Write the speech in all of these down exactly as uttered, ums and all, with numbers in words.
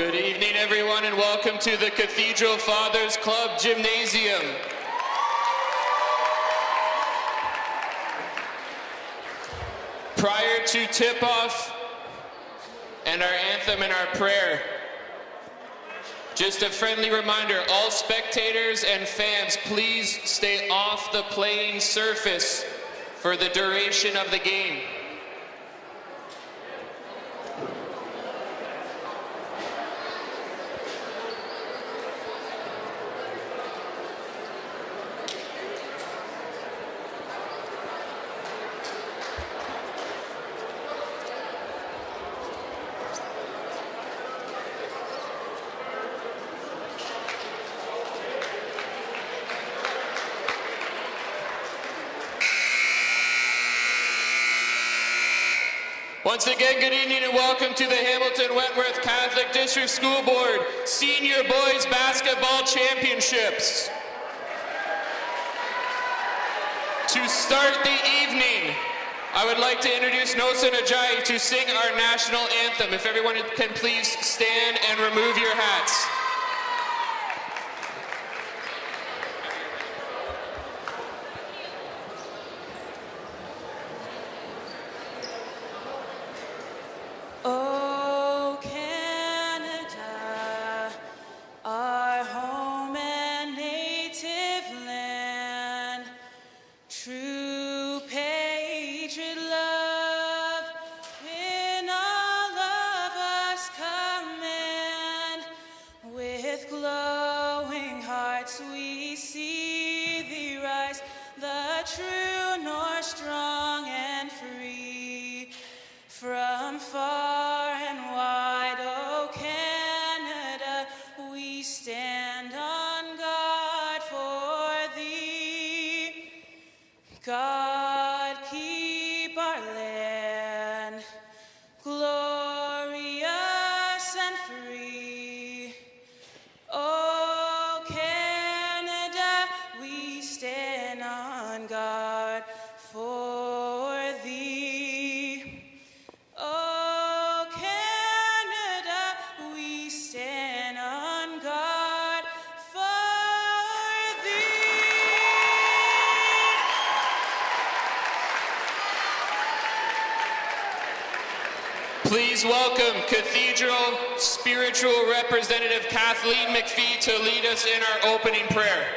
Good evening, everyone, and welcome to the Cathedral Fathers Club Gymnasium. Prior to tip-off and our anthem and our prayer, just a friendly reminder, all spectators and fans, please stay off the playing surface for the duration of the game. Once again, good evening and welcome to the Hamilton Wentworth Catholic District School Board Senior Boys Basketball Championships. To start the evening, I would like to introduce Nosa Najai to sing our national anthem. If everyone can please stand and remove your hats. Oh, Canada, our home and native land, true patriot love in all of us command. With glowing hearts we see thee rise, the true north, strong and free. From far and wide, oh Canada, we stand on guard for thee. God, keep our land glorious and free. Oh Canada, we stand on guard for thee. Oh, Canada, we stand on guard for thee. Please welcome Cathedral Spiritual Representative Kathleen McPhee to lead us in our opening prayer.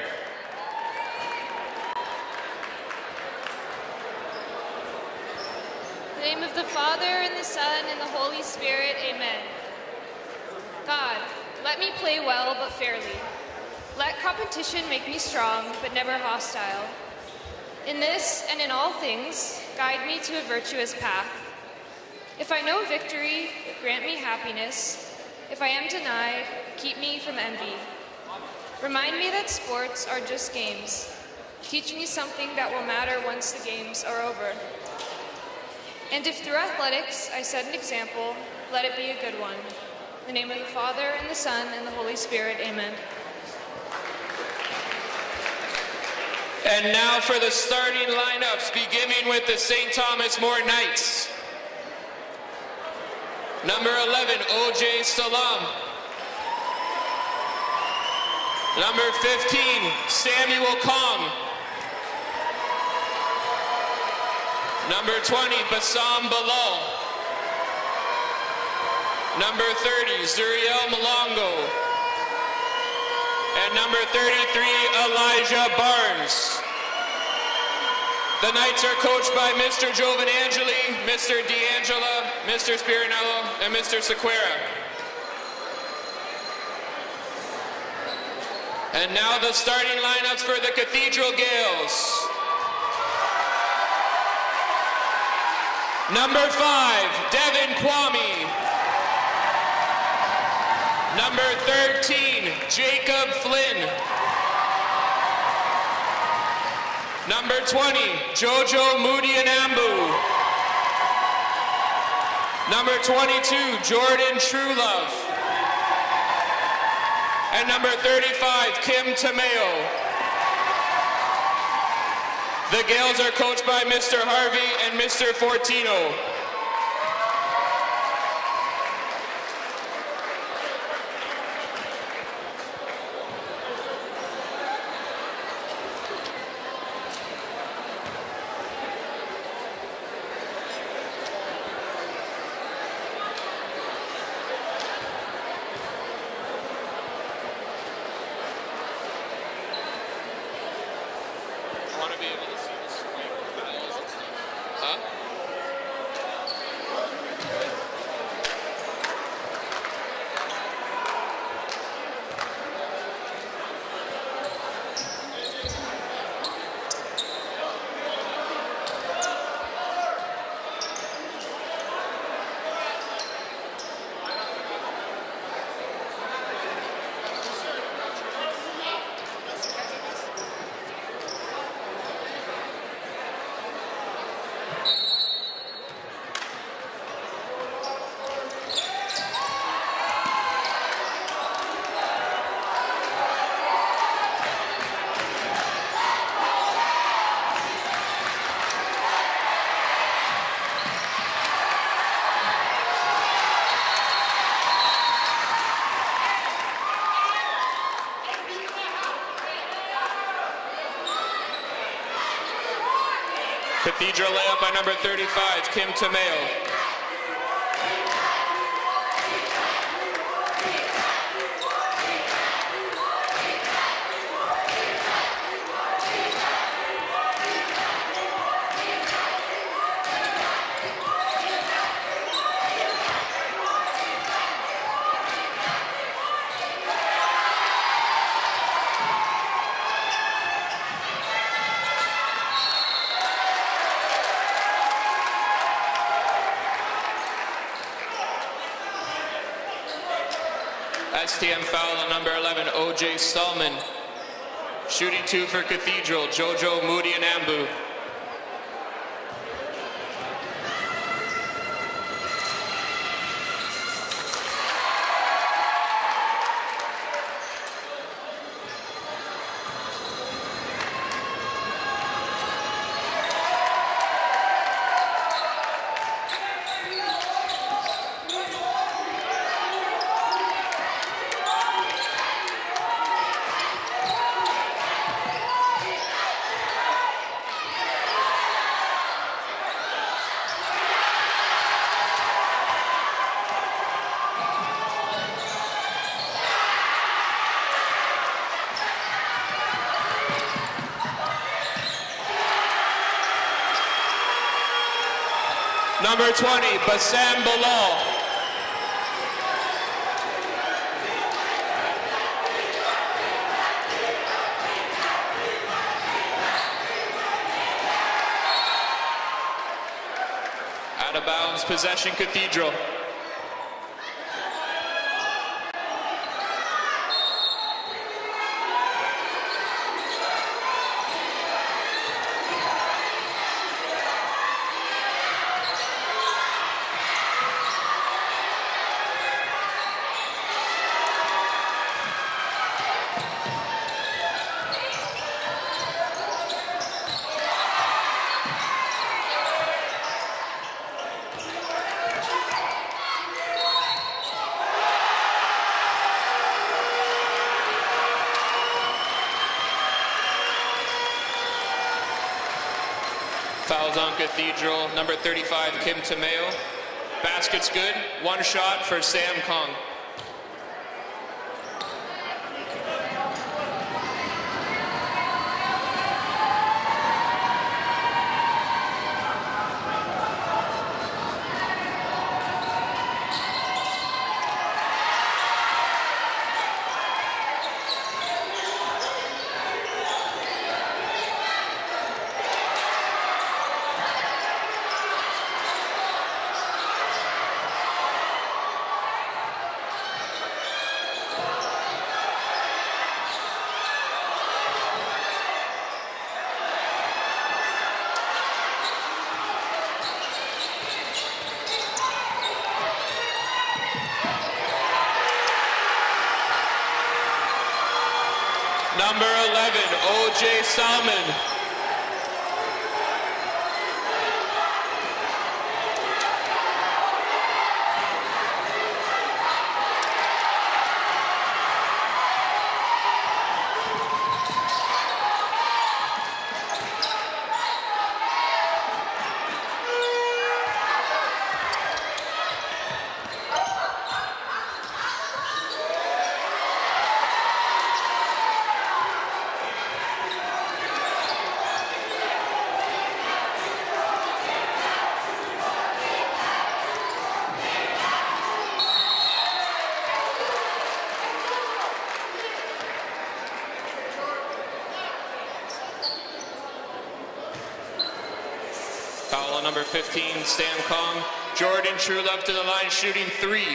In the name of the Father, and the Son, and the Holy Spirit, amen. God, let me play well but fairly. Let competition make me strong but never hostile. In this and in all things, guide me to a virtuous path. If I know victory, grant me happiness. If I am denied, keep me from envy. Remind me that sports are just games. Teach me something that will matter once the games are over. And if through athletics I set an example, let it be a good one. In the name of the Father, and the Son, and the Holy Spirit, amen. And now for the starting lineups, beginning with the Saint Thomas More Knights. Number eleven, O J Salam. Number fifteen, Samuel Kong. Number twenty, Bassam Bilal. Number thirty, Zuriel Malongo. And number thirty-three, Elijah Barnes. The Knights are coached by Mister Giovanangeli, Mister D'Angela, Mister Spirinello, and Mister Sequeira. And now the starting lineups for the Cathedral Gales. Number five, Devin Kwame. Number thirteen, Jacob Flynn. Number twenty, Jojo Mudianambu. Number twenty-two, Jordan Truelove. And number thirty-five, Kim Tameo. The Gales are coached by Mister Harvey and Mister Fortino. be able to see the swipe files and stuff. Huh? Cathedral layup by number thirty-five, Kim Tomeo. S T M foul on number eleven, O J Stallman. Shooting two for Cathedral, Jojo Moody and Ambu. Number twenty, Bassam Bilal. Out of bounds, possession Cathedral. Fouls on Cathedral, number thirty-five, Kim Tomeo. Basket's good, one shot for Sam Kong. Number eleven, O J Salmon. Foul on number fifteen, Stamcom. Jordan Trulove to the line, shooting three.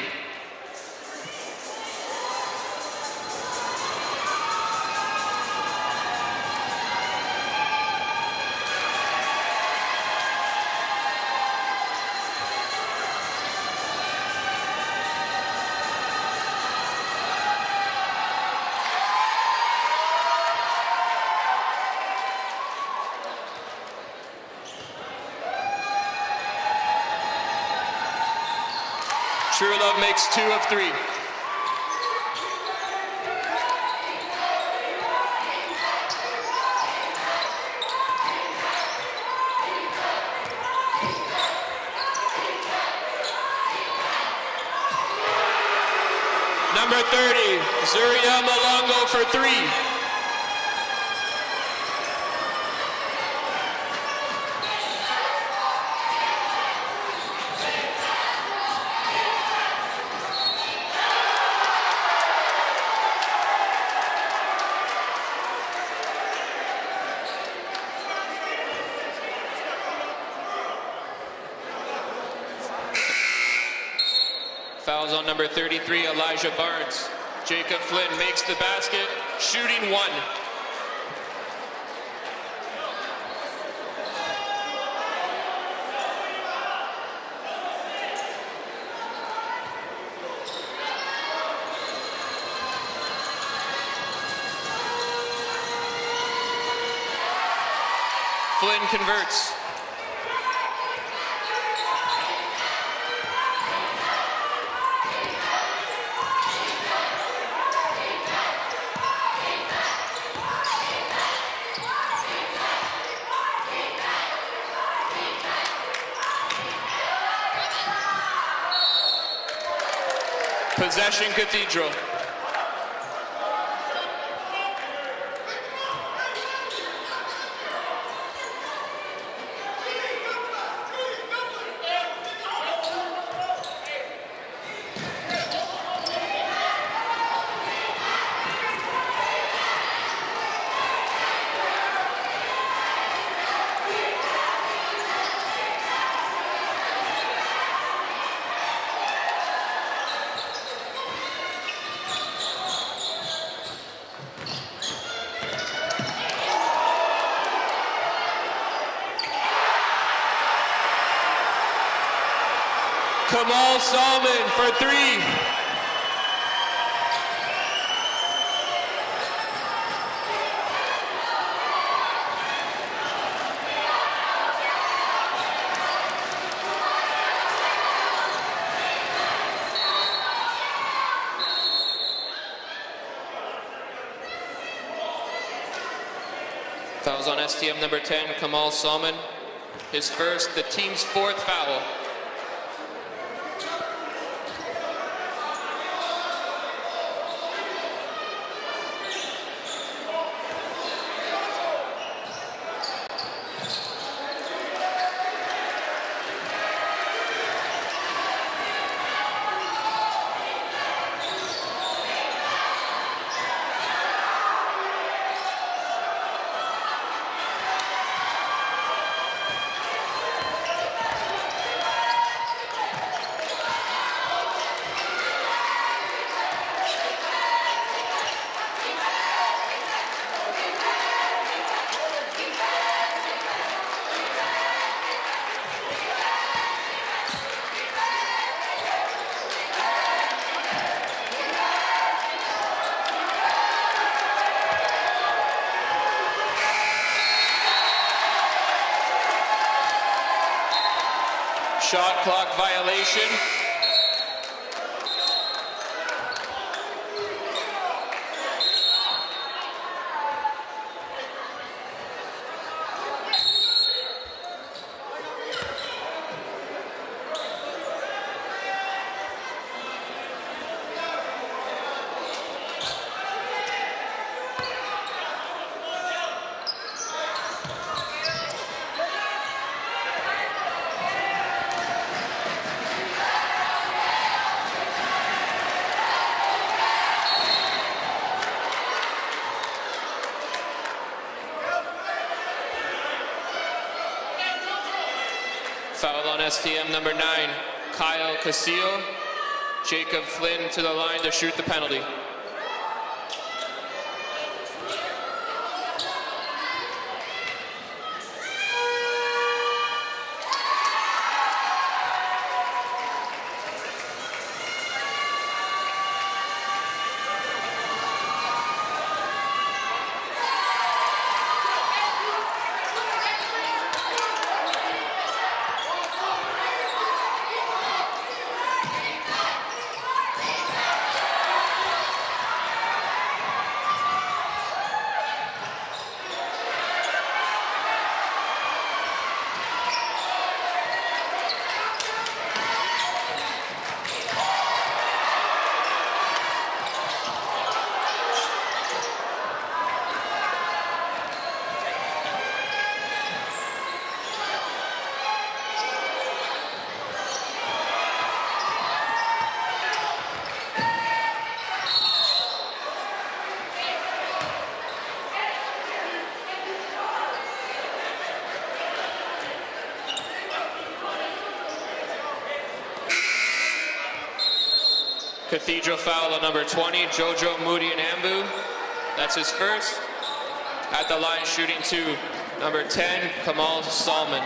Trulove makes two of three. Number thirty, Zuriel Malongo for three. Fouls on number thirty-three, Elijah Barnes. Jacob Flynn makes the basket, shooting one. Flynn converts. Possession Cathedral. Kamal Salman for three. Fouls on S T M number ten, Kamal Salman. His first, the team's fourth foul. Shot clock violation. Foul on S T M number nine, Kyle Casillo. Jacob Flynn to the line to shoot the penalty. Cathedral foul on number twenty, Jojo Mudianambu. That's his first. At the line shooting two, number ten, Kamal Salman.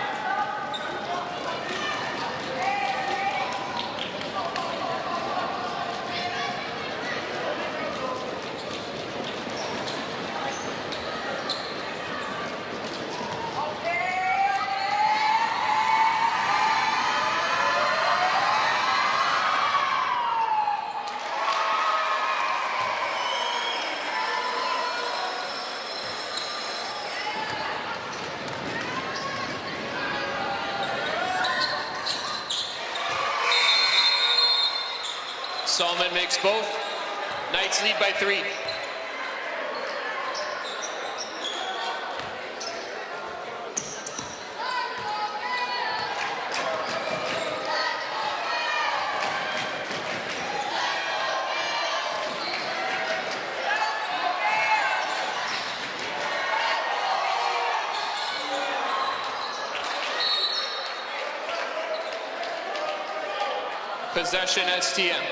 Salman makes both. Knights lead by three. Possession S T M.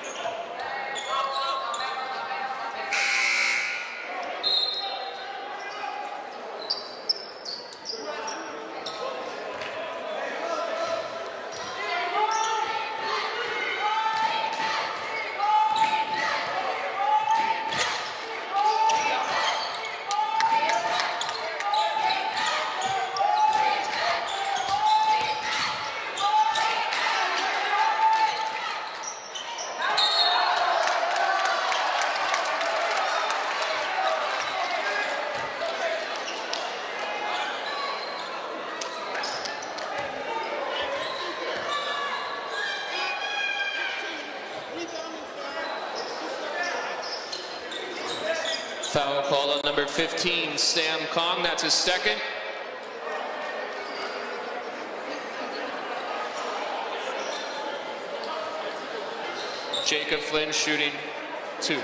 Foul call on number fifteen, Sam Kong. That's his second. Jacob Flynn shooting two.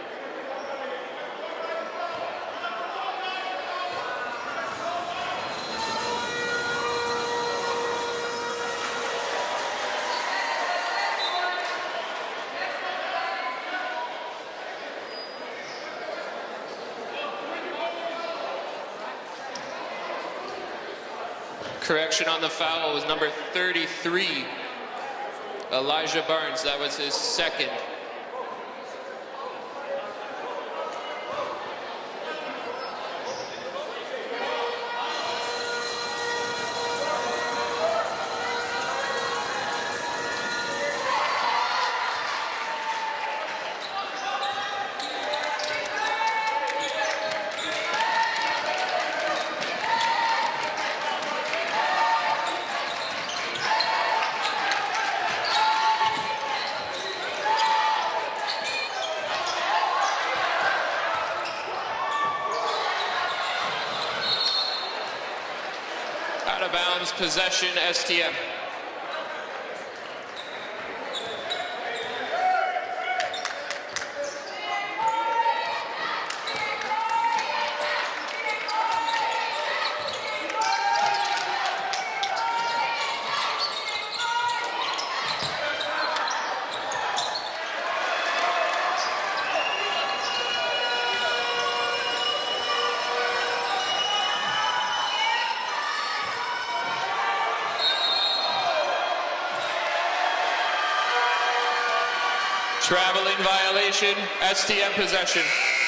Correction on the foul was number thirty-three, Elijah Barnes. That was his second. Out of bounds, possession, S T M. Traveling violation, S T M possession.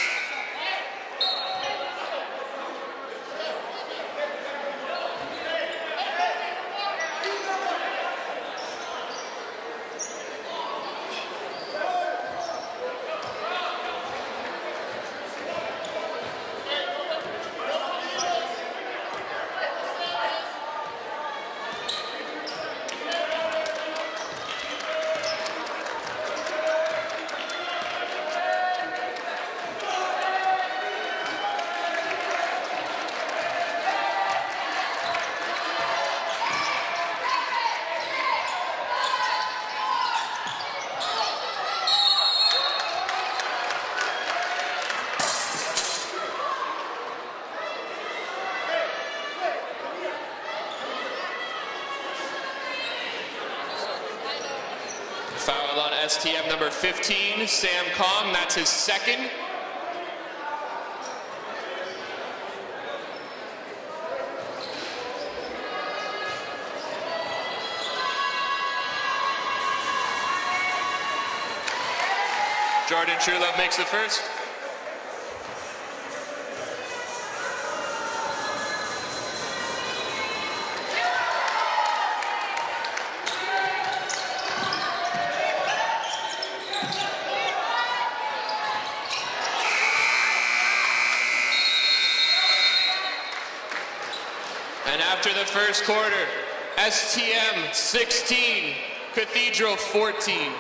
Foul on S T M number fifteen, Sam Kong, that's his second. Jordan Truelove makes the first. And after the first quarter, S T M sixteen, Cathedral fourteen.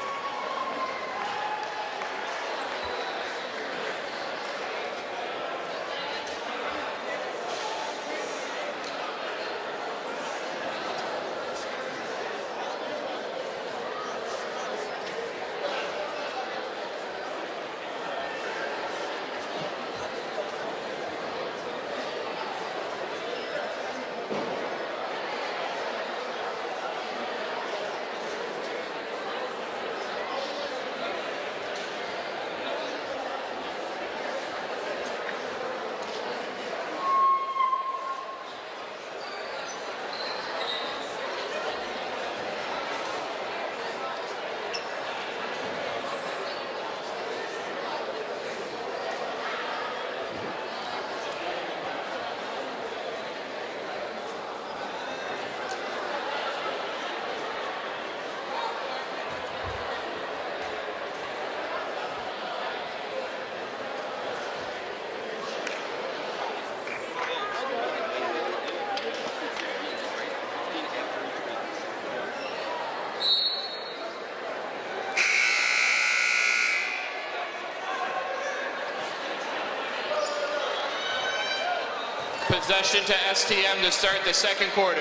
Possession to S T M to start the second quarter.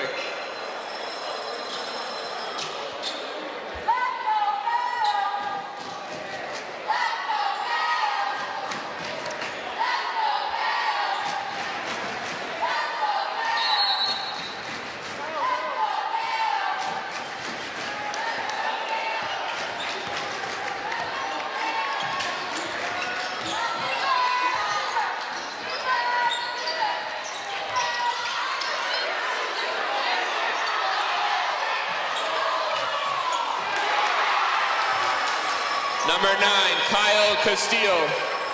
Number nine, Kyle Castillo.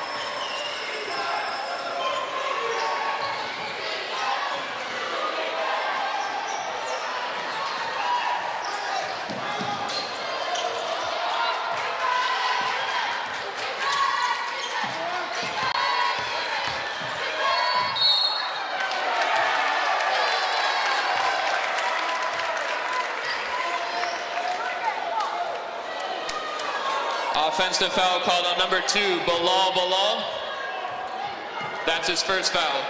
Offensive foul called on number two, Bilal Bilal. That's his first foul.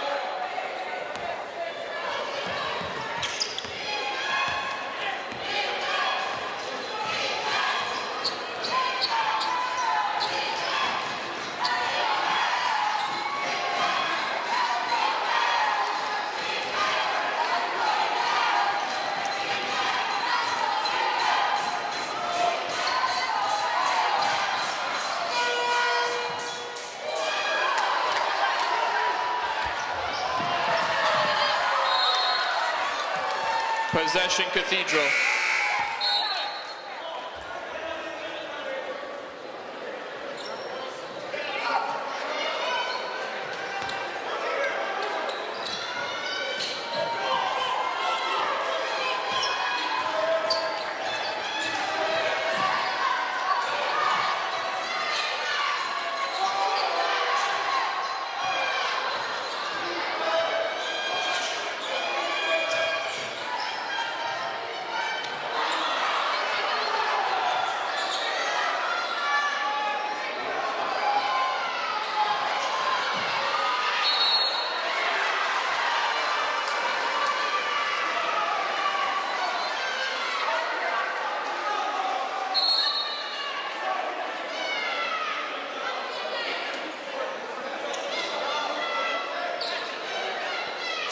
Possession Cathedral.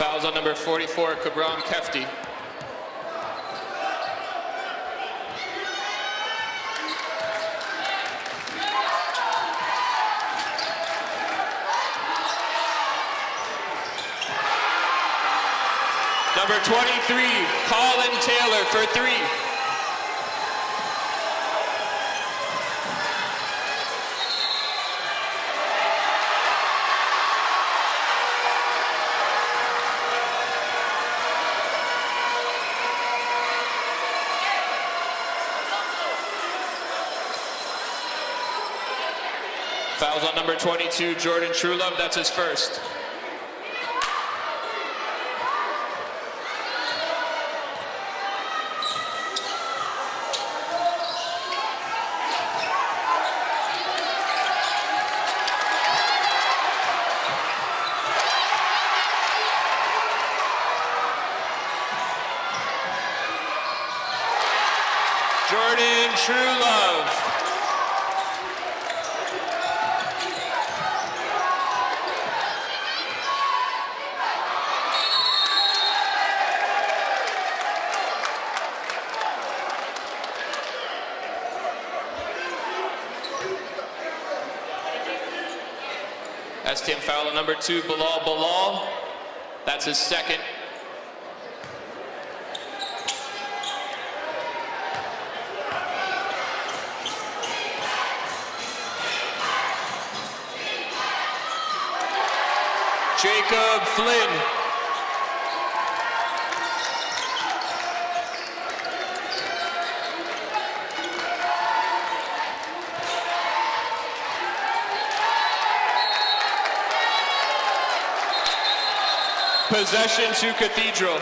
Fouls on number forty-four, Kabram Kefti. Number twenty-three, Colin Taylor for three. Fouls on number twenty-two, Jordan Trulove, that's his first. Jordan Trulove. S T M foul on number two, Bilal Bilal. That's his second. Jacob Flynn. Possession to Cathedral.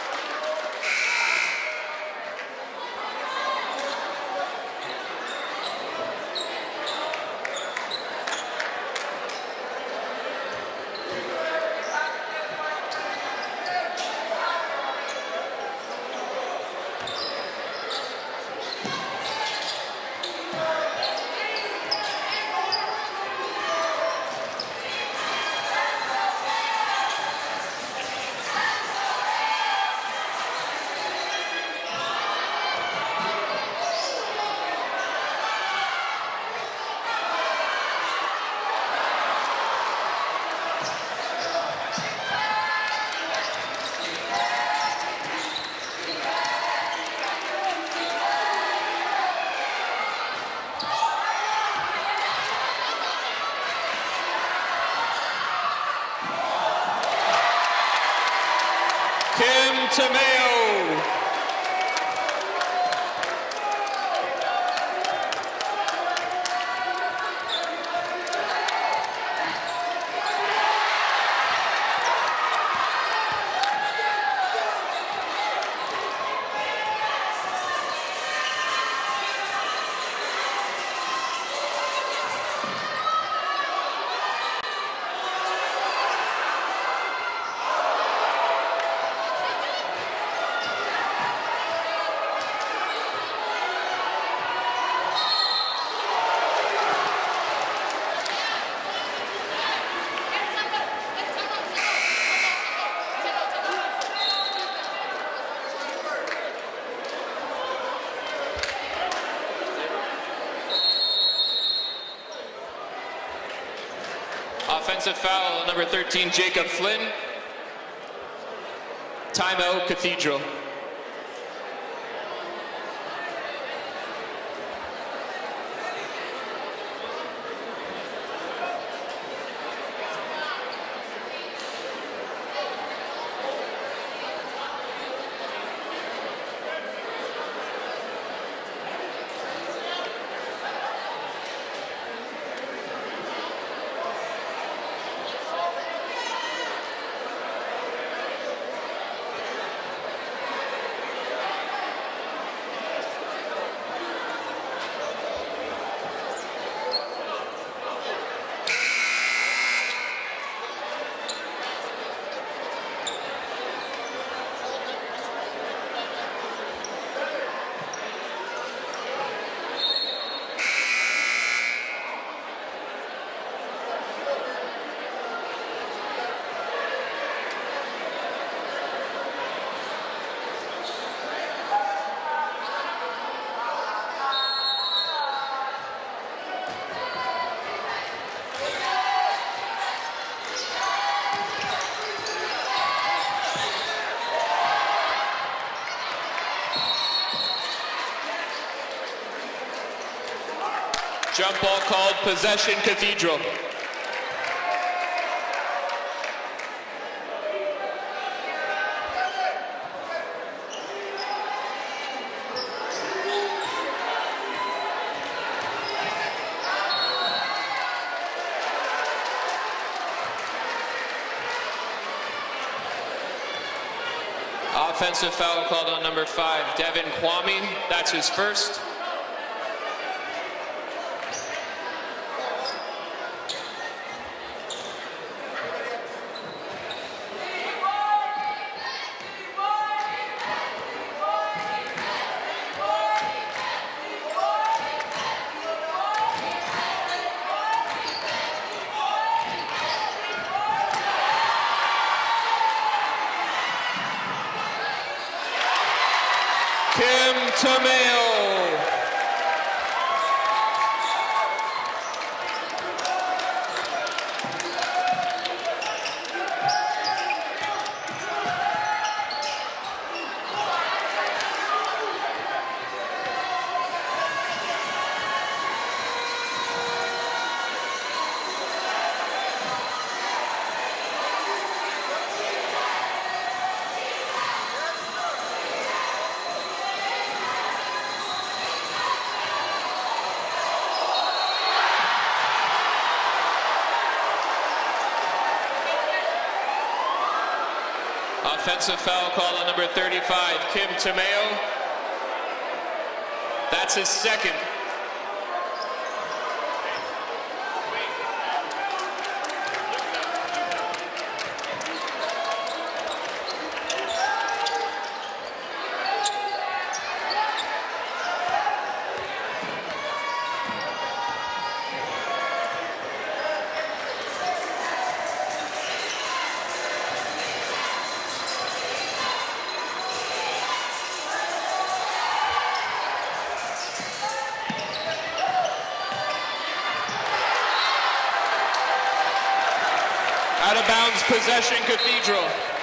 Kim Tomeo. Offensive foul on number thirteen, Jacob Flynn. Timeout, Cathedral. Jump ball called possession Cathedral. Offensive foul called on number five, Devin Kwame. That's his first. Tamayo. Offensive foul call on number thirty-five, Kim Tamayo. That's his second. Out of bounds possession Cathedral.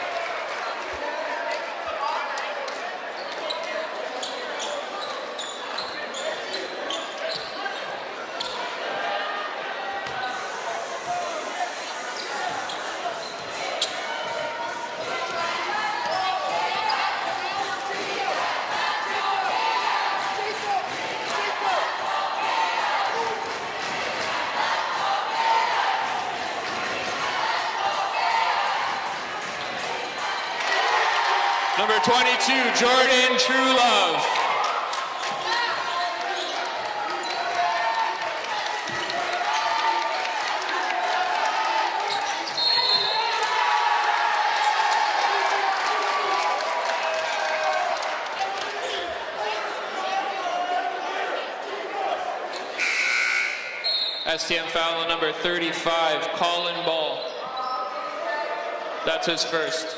Number twenty-two, Jordan Truelove. S T M foul on number thirty-five, Colin Ball. That's his first.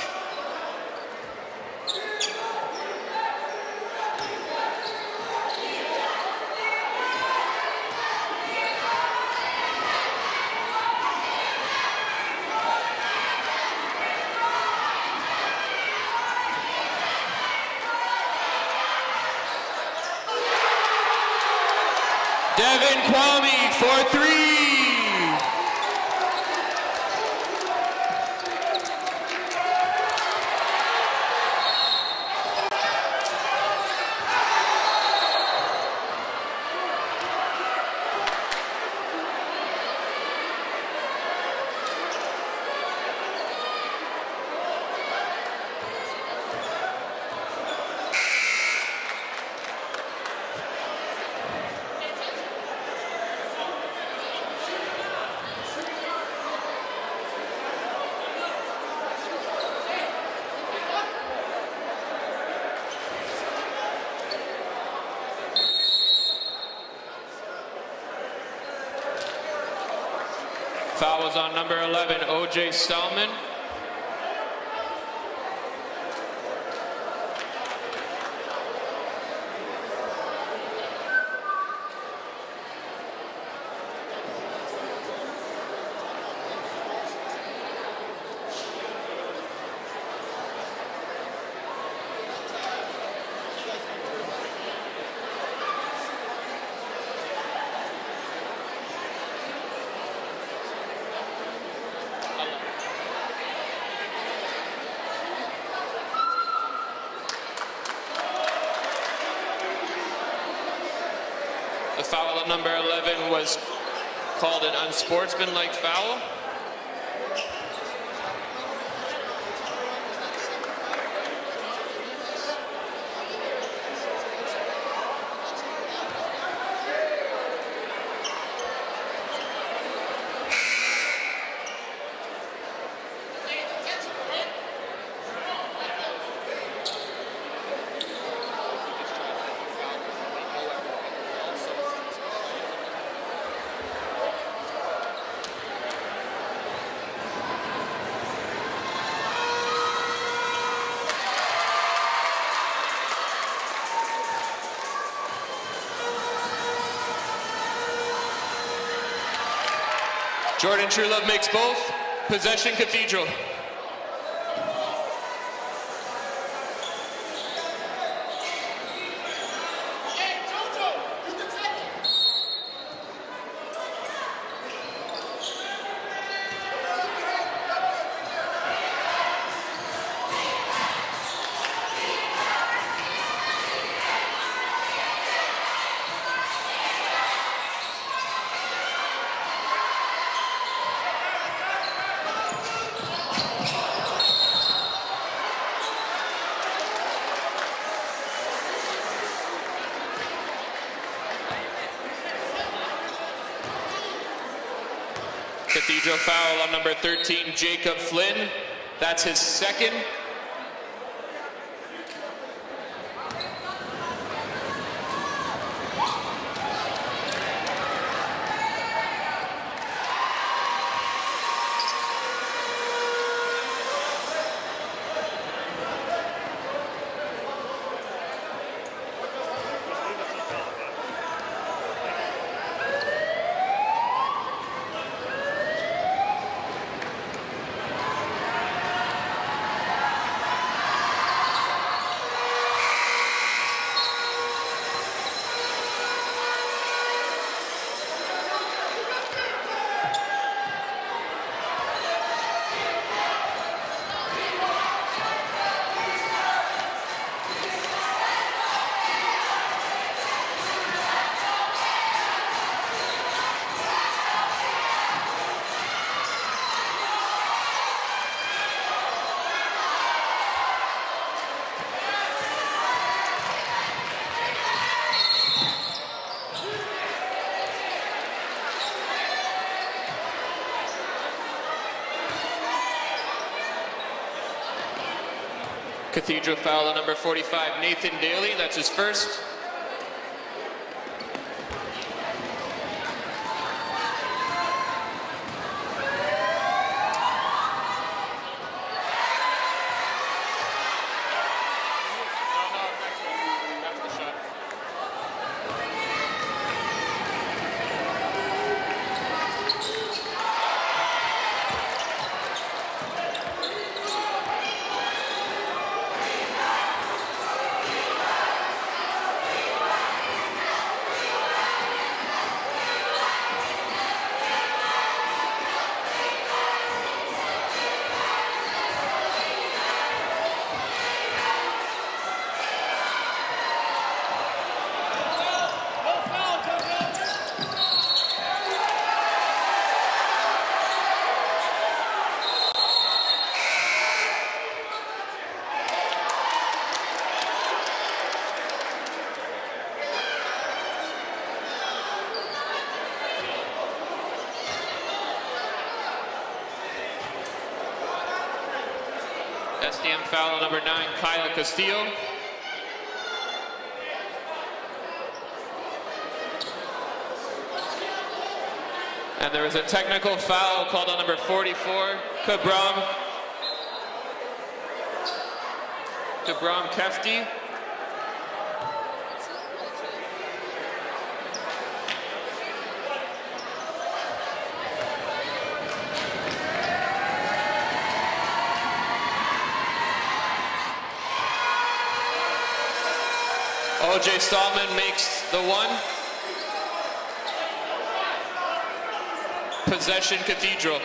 Devin Kwame for three. Foul was on number eleven, O J Stallman. number eleven was called an unsportsmanlike foul. Jordan Truelove makes both. Possession, Cathedral. Cathedral foul on number thirteen, Jacob Flynn. That's his second. Cathedral foul on number forty-five, Nathan Daly. That's his first. S T M foul on number nine, Kyle Castillo. And there was a technical foul called on number forty-four, Kabram, Kabram Kefti. O J Stallman makes the one. Possession, Cathedral.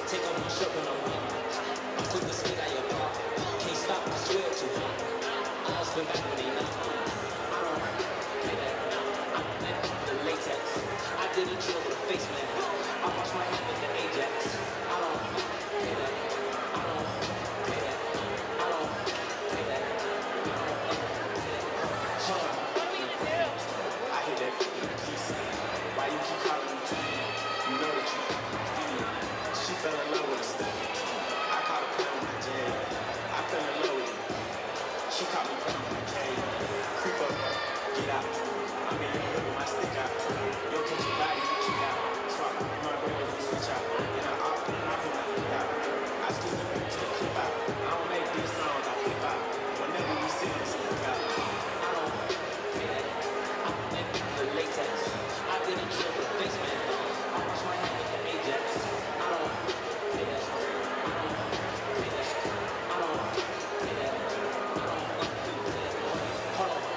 Take off my shirt when I'm weak. I'm quick to spit out your mouth. Can't stop, I swear to you. I'll spin back when they knock. I don't play that. I'm in the latex. I did a drill with a face man. I wash my hand with the Ajax. I don't play that. I don't play that. I don't play that. I don't play that. Hold on. I hear that you keep saying. Why you keep calling me to me? You know that you feel me. She fell in love with a step. I caught her playing with my jam. I fell in love with you. She caught me playing with my cave. Creep up, get out. I mean, you hook with my stick out. Yo, catch your body, you keep out. Swap, my brothers, we switch out. And I off, I put my flip out. I still keep it to the clip out. I don't make these songs, I flip out. Whenever we see this, we flip out. I don't play that. I'm in the latex. I did a trip with a face man. I wash my hand with the Ajax. I don't play that. I don't play that. I don't play that. I don't play that. Hold on.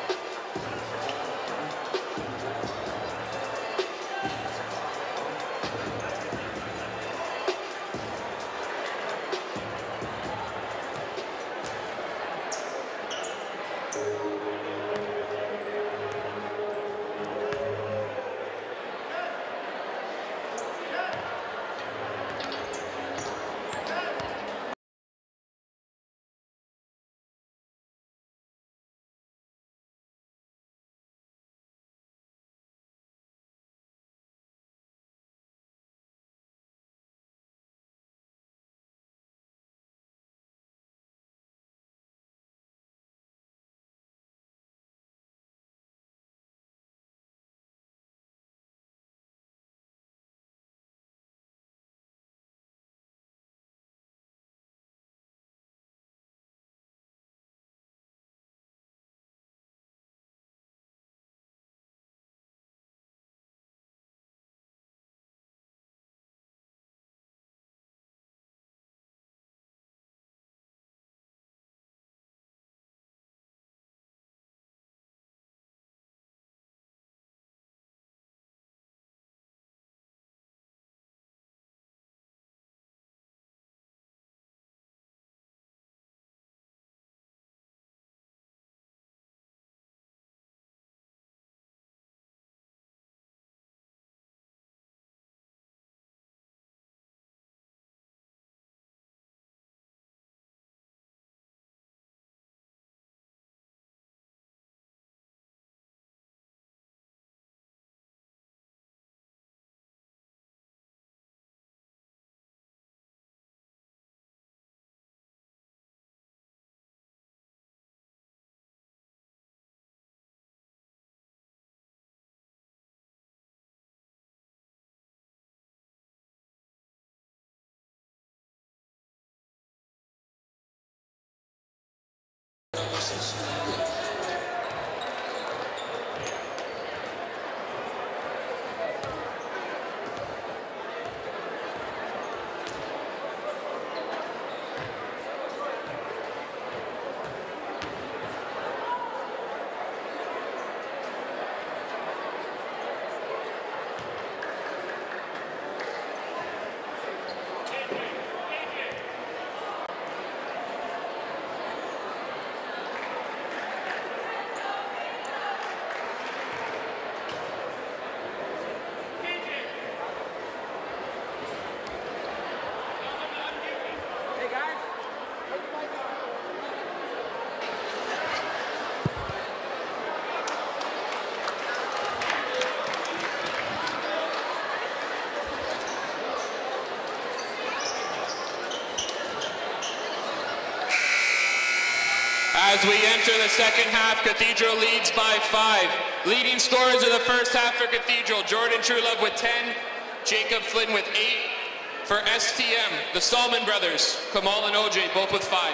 As we enter the second half, Cathedral leads by five. Leading scorers of the first half for Cathedral, Jordan Truelove with ten, Jacob Flynn with eight. For S T M, the Salmon brothers, Kamal and O J, both with five.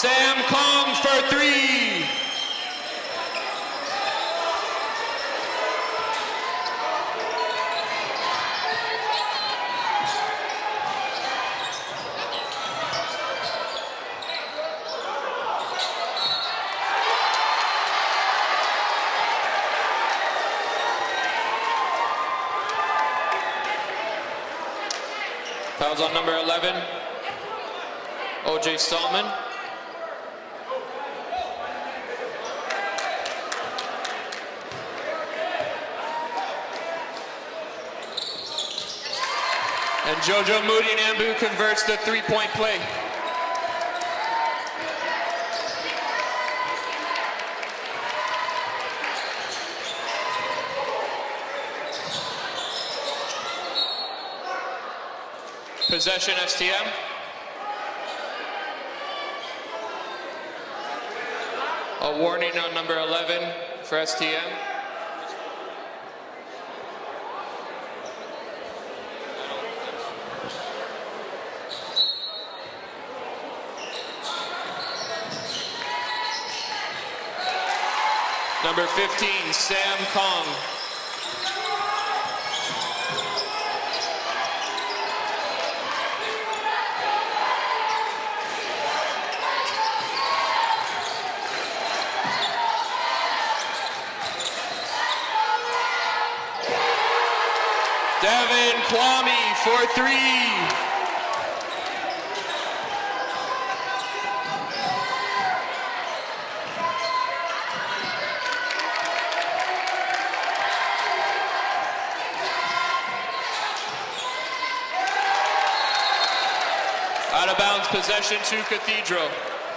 Sam Kong for three. Fouls on number eleven, O J Stallman. And Jojo Moody Nambu converts the three-point play. Possession S T M. A warning on number eleven for S T M. Number fifteen, Sam Kong. Devin Kwame for three. Out of bounds, possession to Cathedral.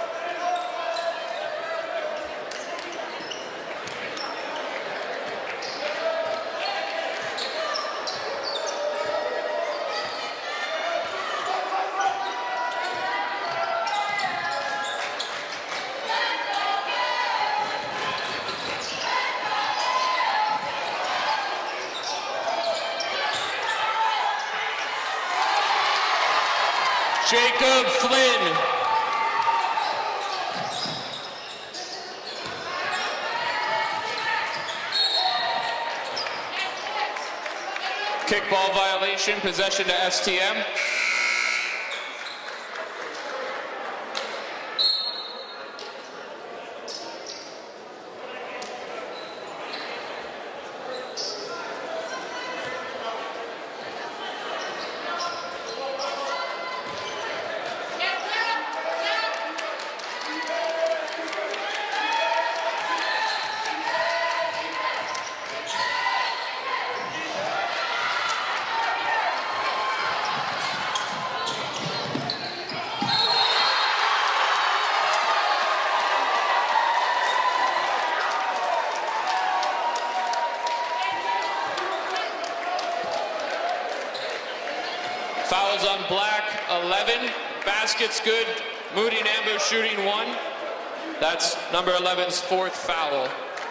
Jacob Flynn. Kickball violation, possession to S T M. Fouls on Black, eleven. Baskets good. Moody Nambu shooting one. That's number eleven's fourth foul.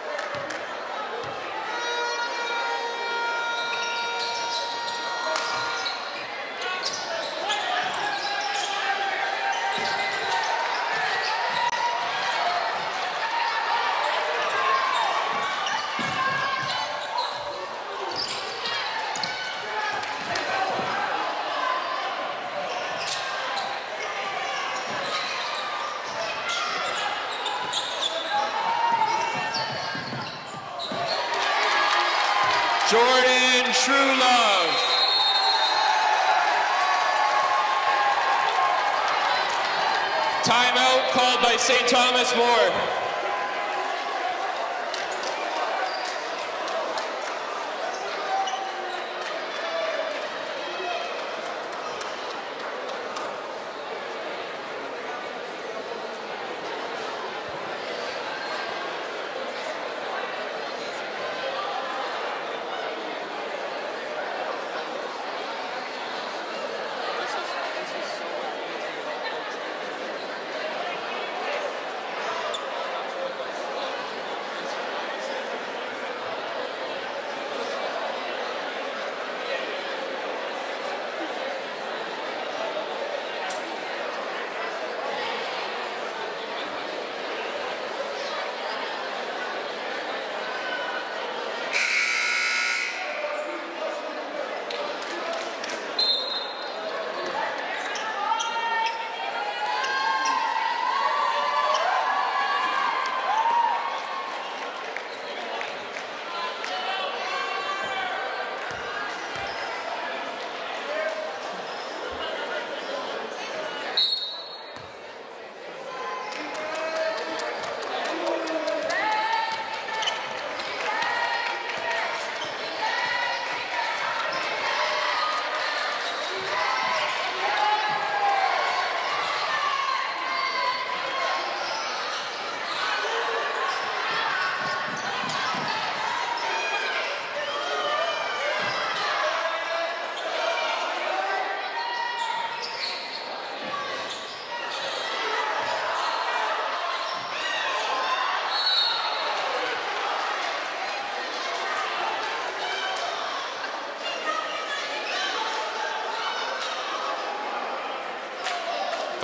Jordan Truelove. Timeout called by Saint Thomas More.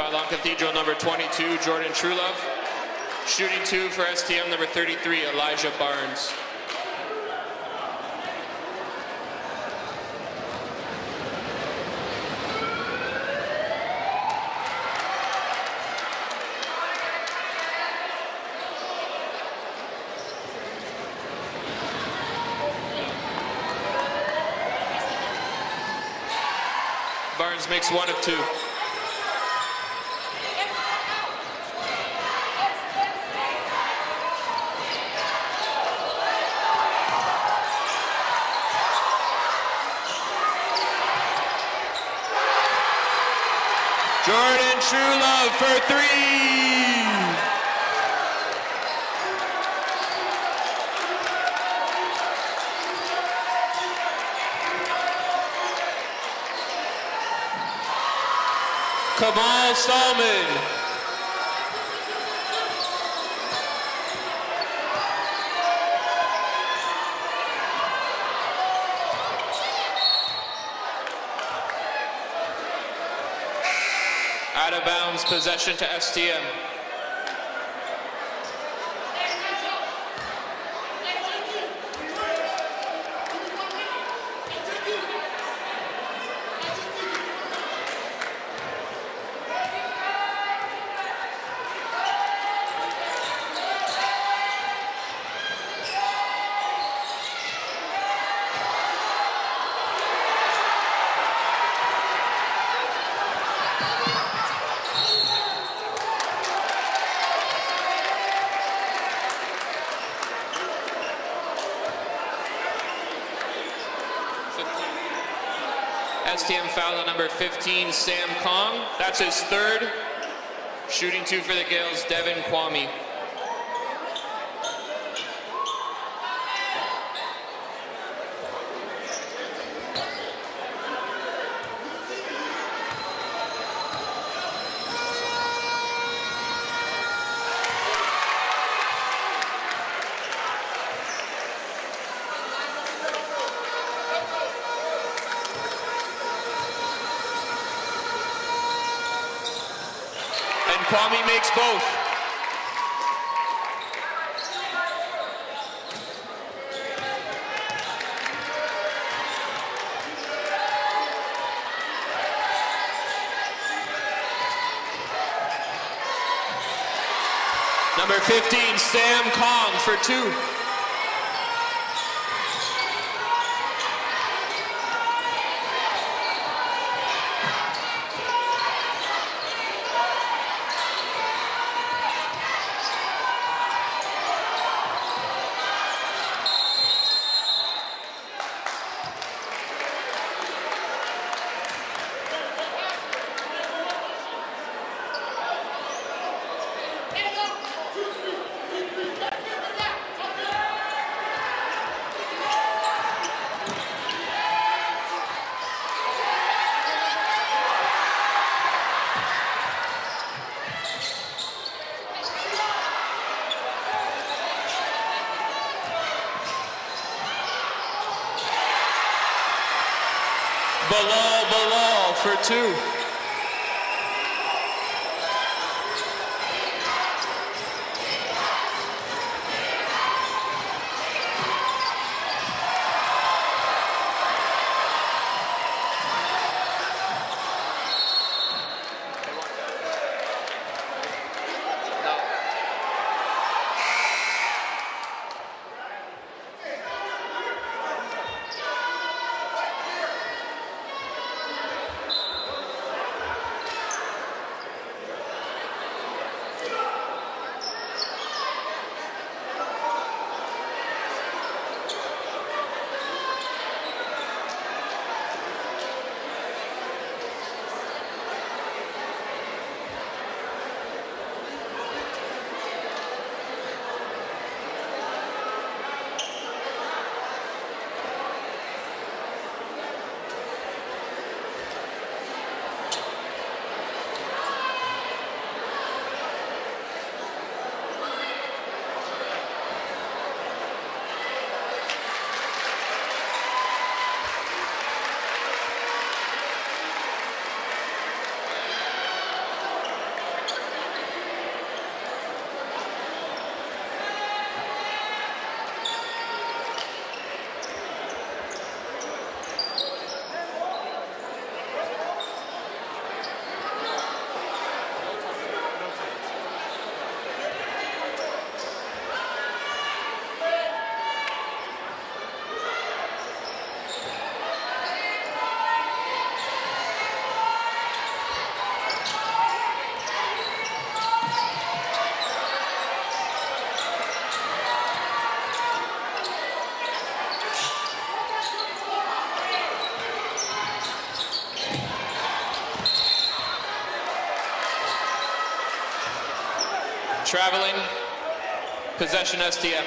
Foul on Cathedral number twenty-two, Jordan Trulove. Shooting two for S T M number thirty-three, Elijah Barnes. Barnes makes one of two. Jordan Trulove for three. Kamal Salman. Out of bounds, possession to S T M. S T M foul on number fifteen, Sam Kong. That's his third. Shooting two for the Gales, Devin Kwame. Kwame makes both. Number fifteen, Sam Kong for two. Bilal Bilal for two. Traveling, possession S T M.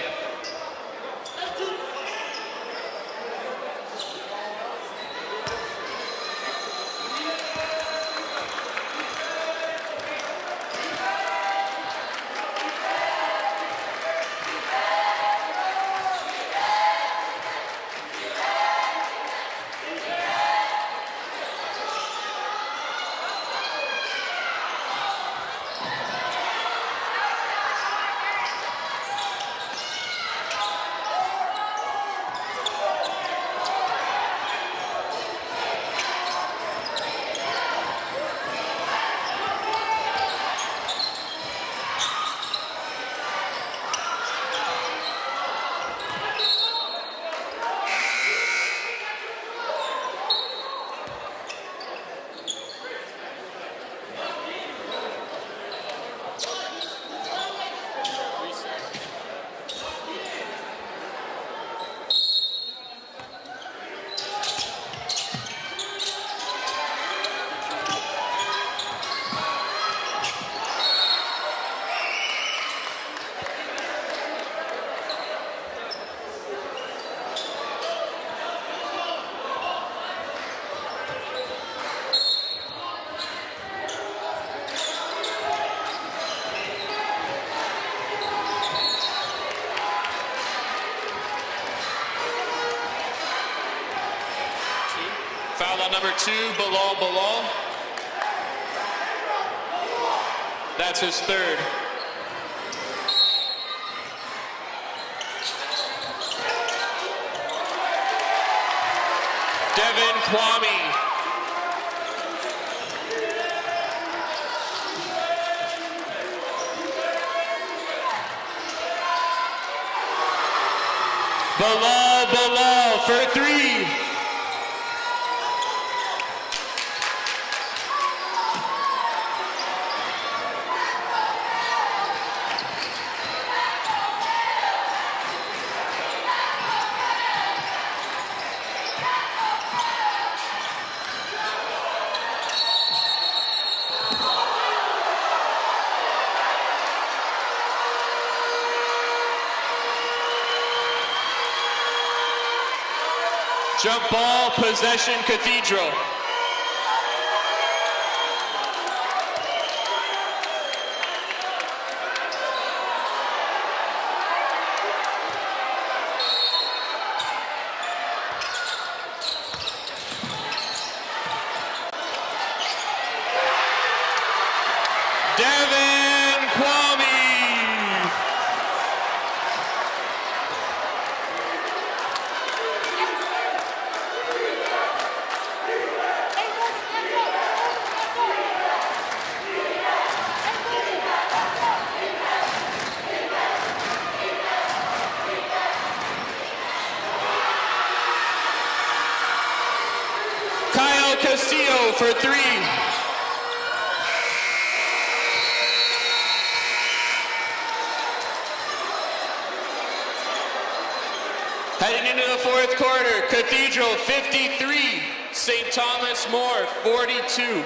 Foul on number two, Bilal Bilal. That's his third. Devin Kwame. Bilal Bilal for three. Jump ball, possession, Cathedral. Devin Kwame. Castillo for three. Heading into the fourth quarter, Cathedral fifty-three, Saint Thomas More forty-two.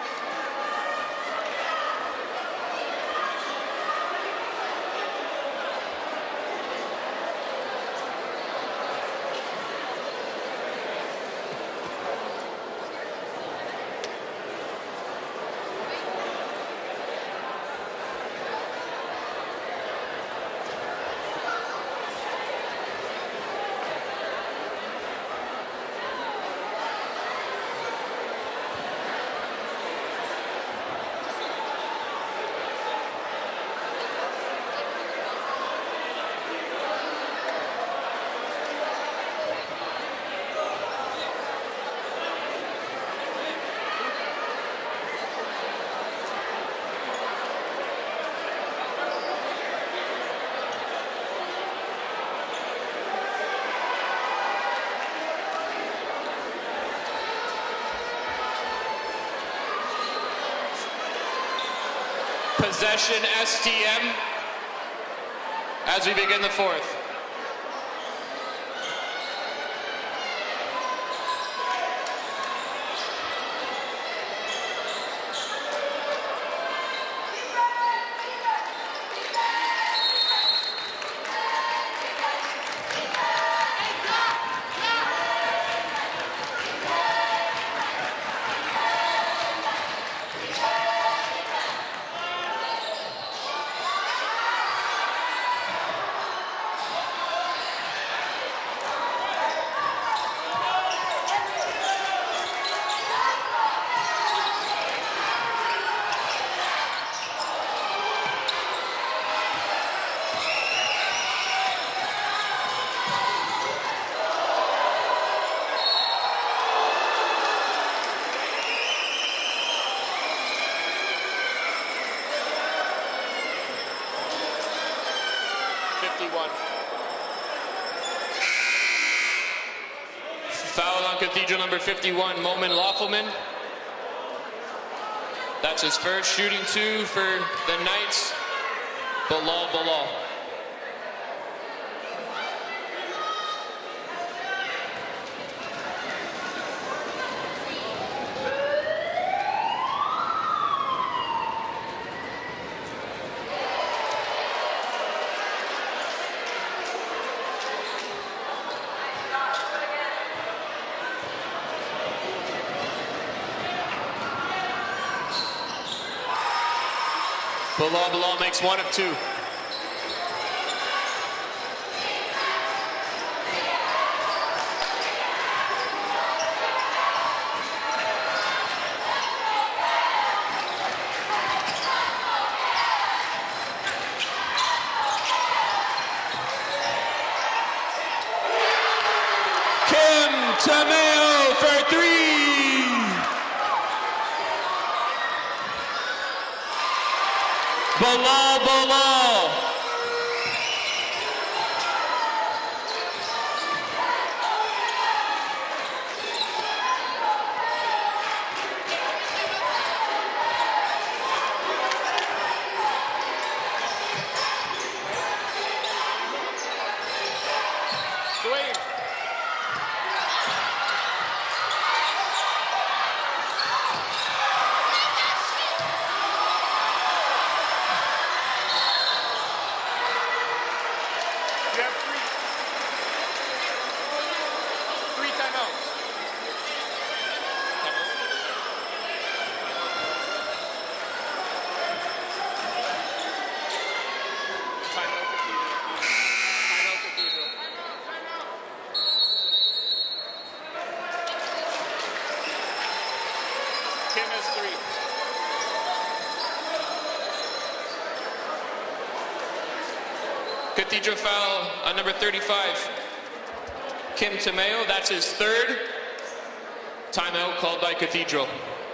Possession S T M as we begin the fourth. Foul on Cathedral number fifty-one, Momin Lawfulman. That's his first, shooting two for the Knights. Bilal Bilal. Bilal Bilal makes one of two. Kim Tameo for three. Bilal Bilal. Cathedral foul on number thirty-five, Kim Tameo. That's his third. Timeout called by Cathedral.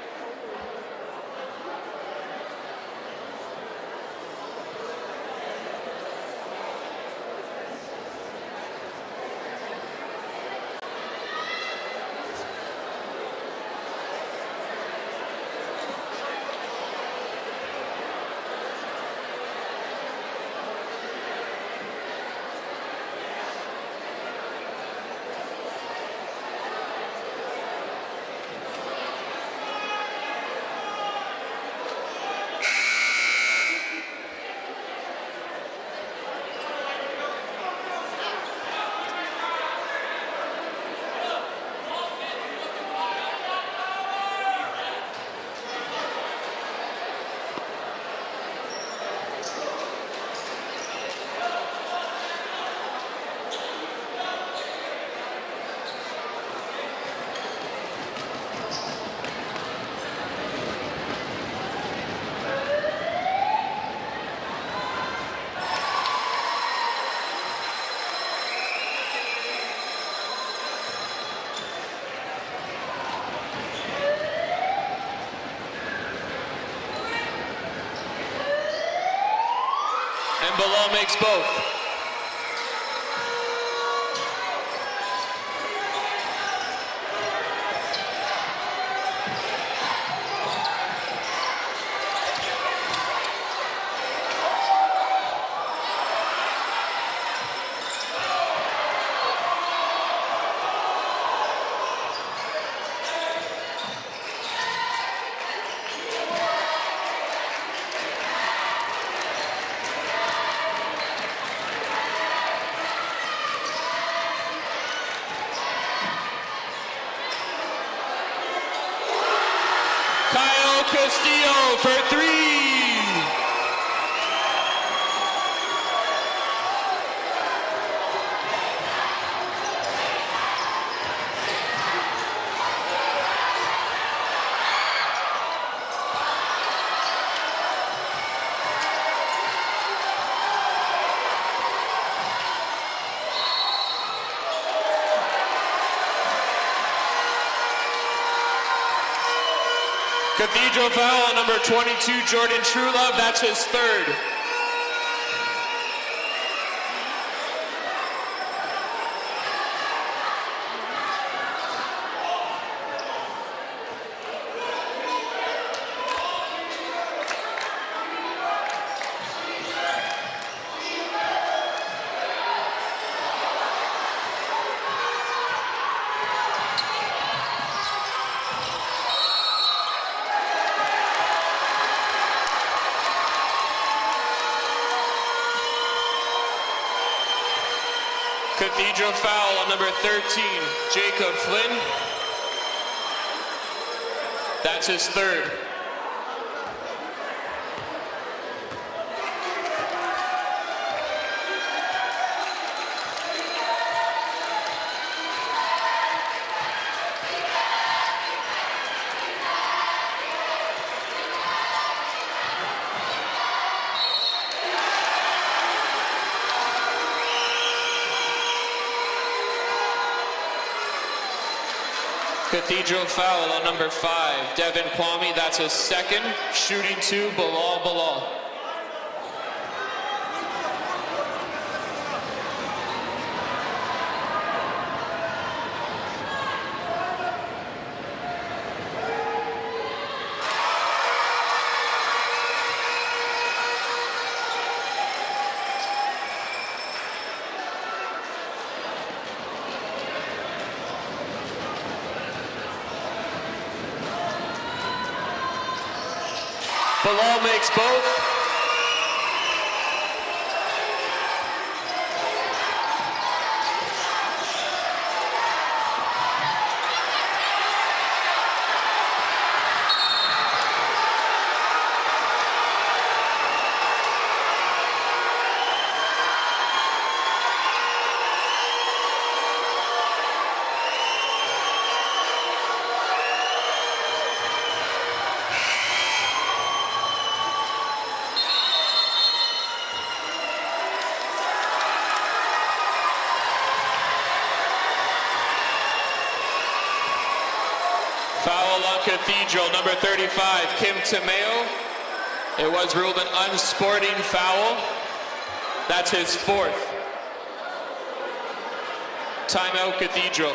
And Bilal makes both. Castillo for three. Cathedral foul, number twenty-two, Jordan Truelove. That's his third. Cathedral foul on number thirteen, Jacob Flynn. That's his third. Cathedral foul on number five, Devin Kwame. That's his second. Shooting two, Bilal Bilal. Bilal makes both. Foul on Cathedral, number thirty-five, Kim Tameo. It was ruled an unsporting foul. That's his fourth. Timeout, Cathedral.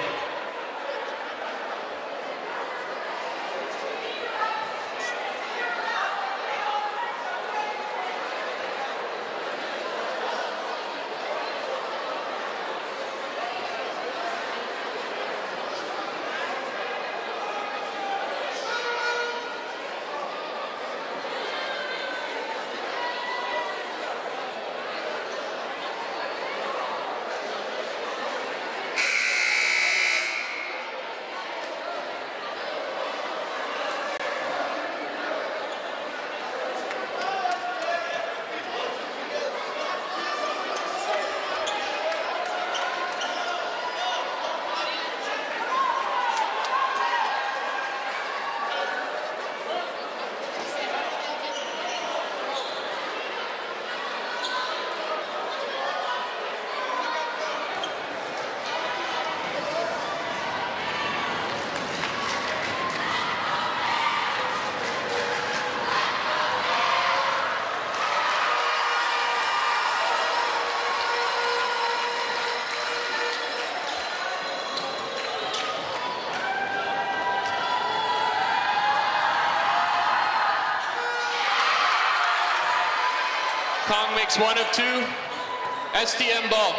Kong makes one of two. S T M ball.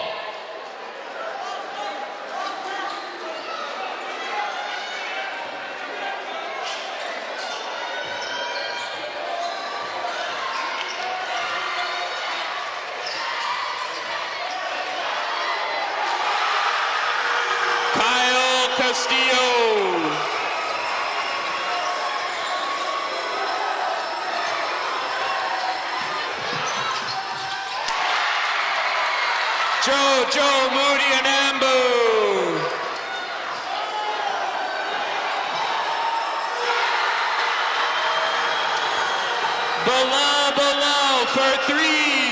Kyle Castillo. Joe, Joe, Moody, and Ambu. Bilal, Bilal for three.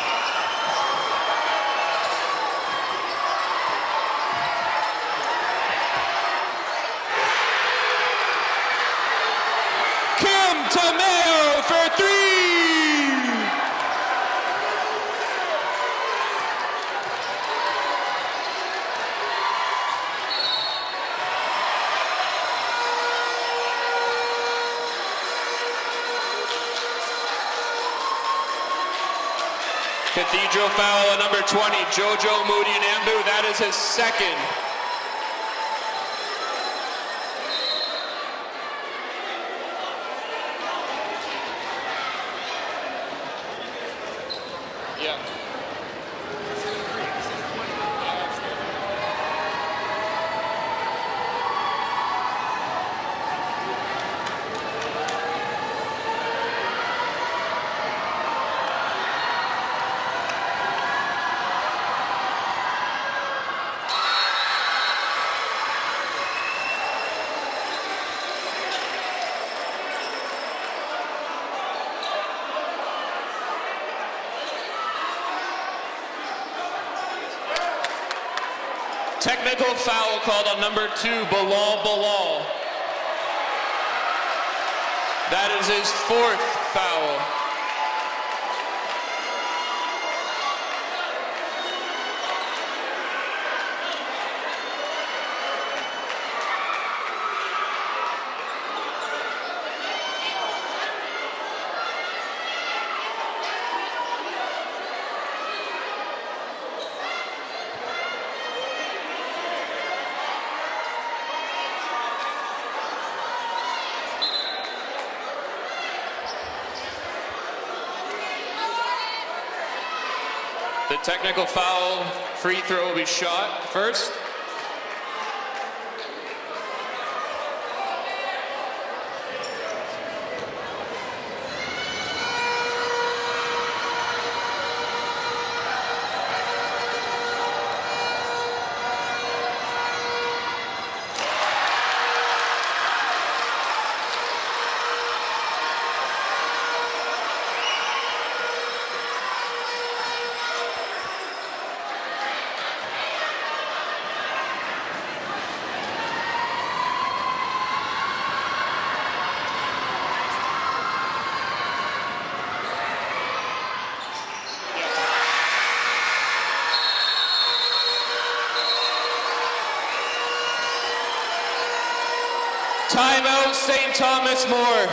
Kim Tameo for three. Cathedral foul on number twenty, Jojo Moody and Ambu. That is his second. Yeah. Technical foul called on number two, Bilal Bilal. That is his fourth foul. The technical foul free throw will be shot first. Timeout, Saint Thomas More.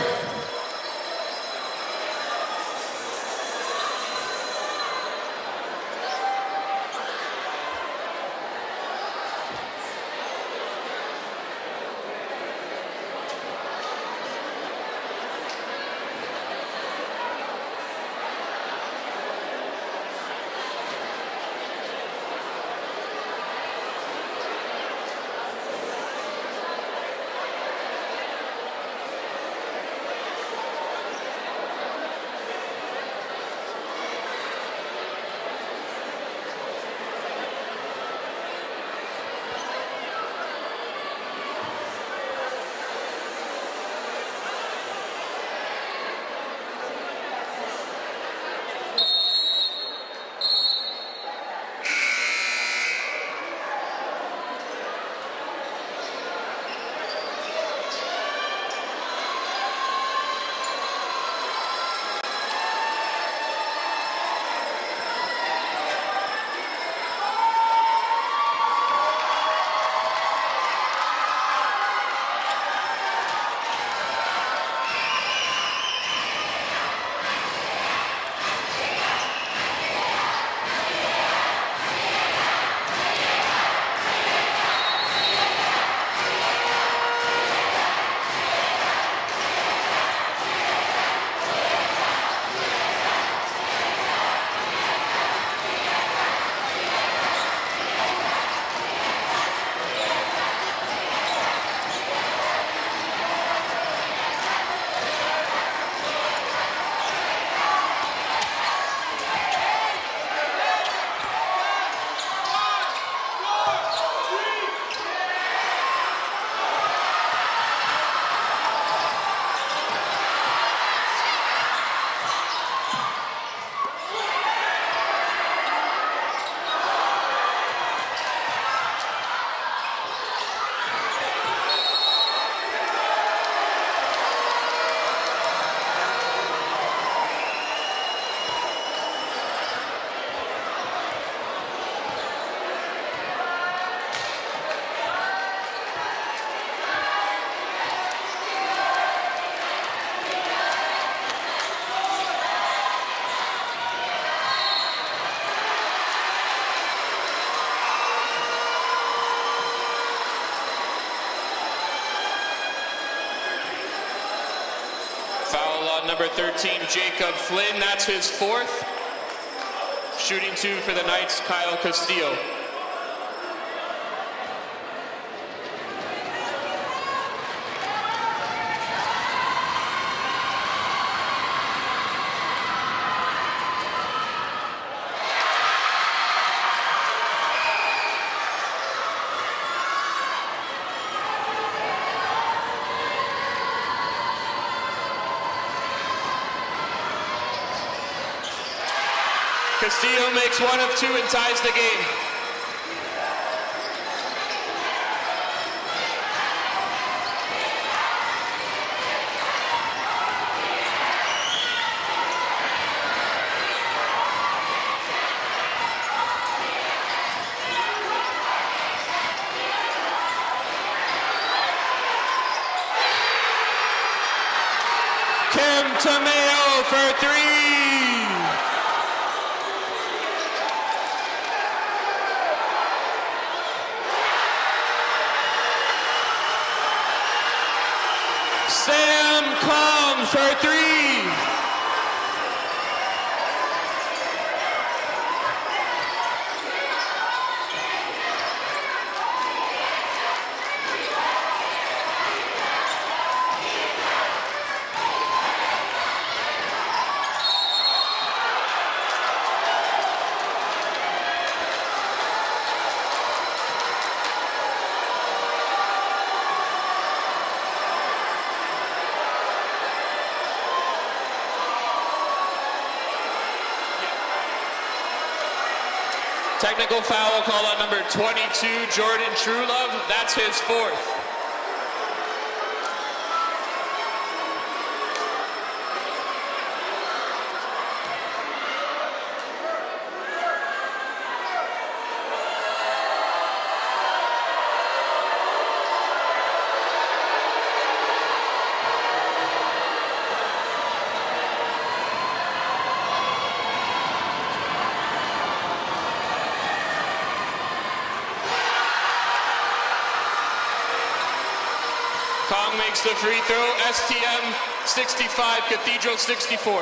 Number thirteen, Jacob Flynn, that's his fourth. Shooting two for the Knights, Kyle Castillo. Castillo makes one of two and ties the game. Kim Tomeo for three. Sam Combs for three. Technical foul called on number twenty-two, Jordan Truelove. That's his fourth. Kong makes the free throw. S T M sixty-five, Cathedral sixty-four.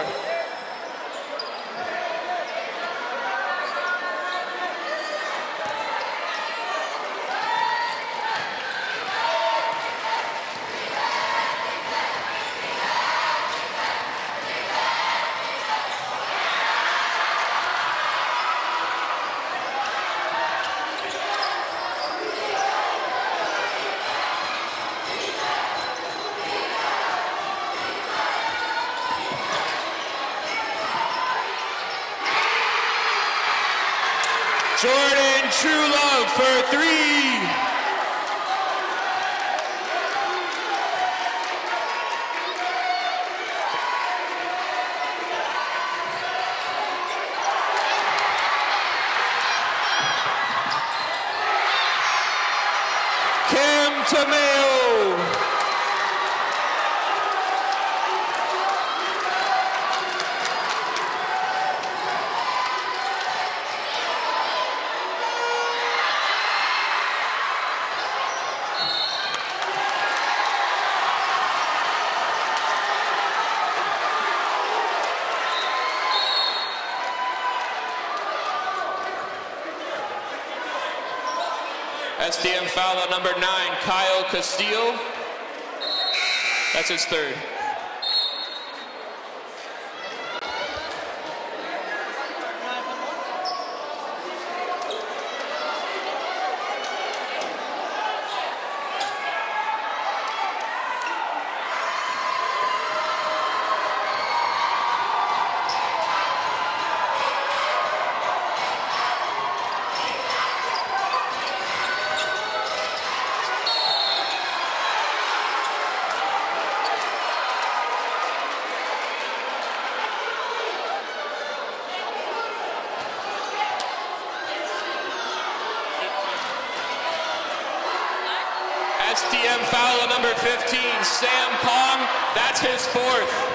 Jordan Truelove for three. Kim Tomeo. S T M foul on number nine, Kyle Castillo. That's his third. S T M foul on number fifteen, Sam Kong. That's his fourth.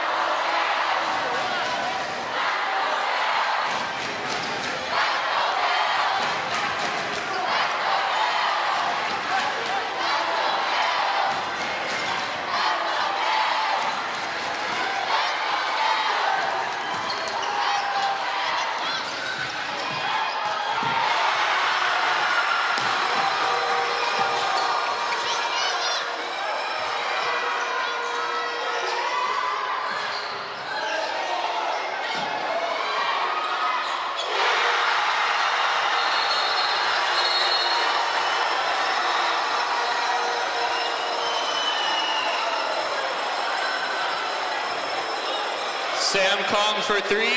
Sam Kong for three.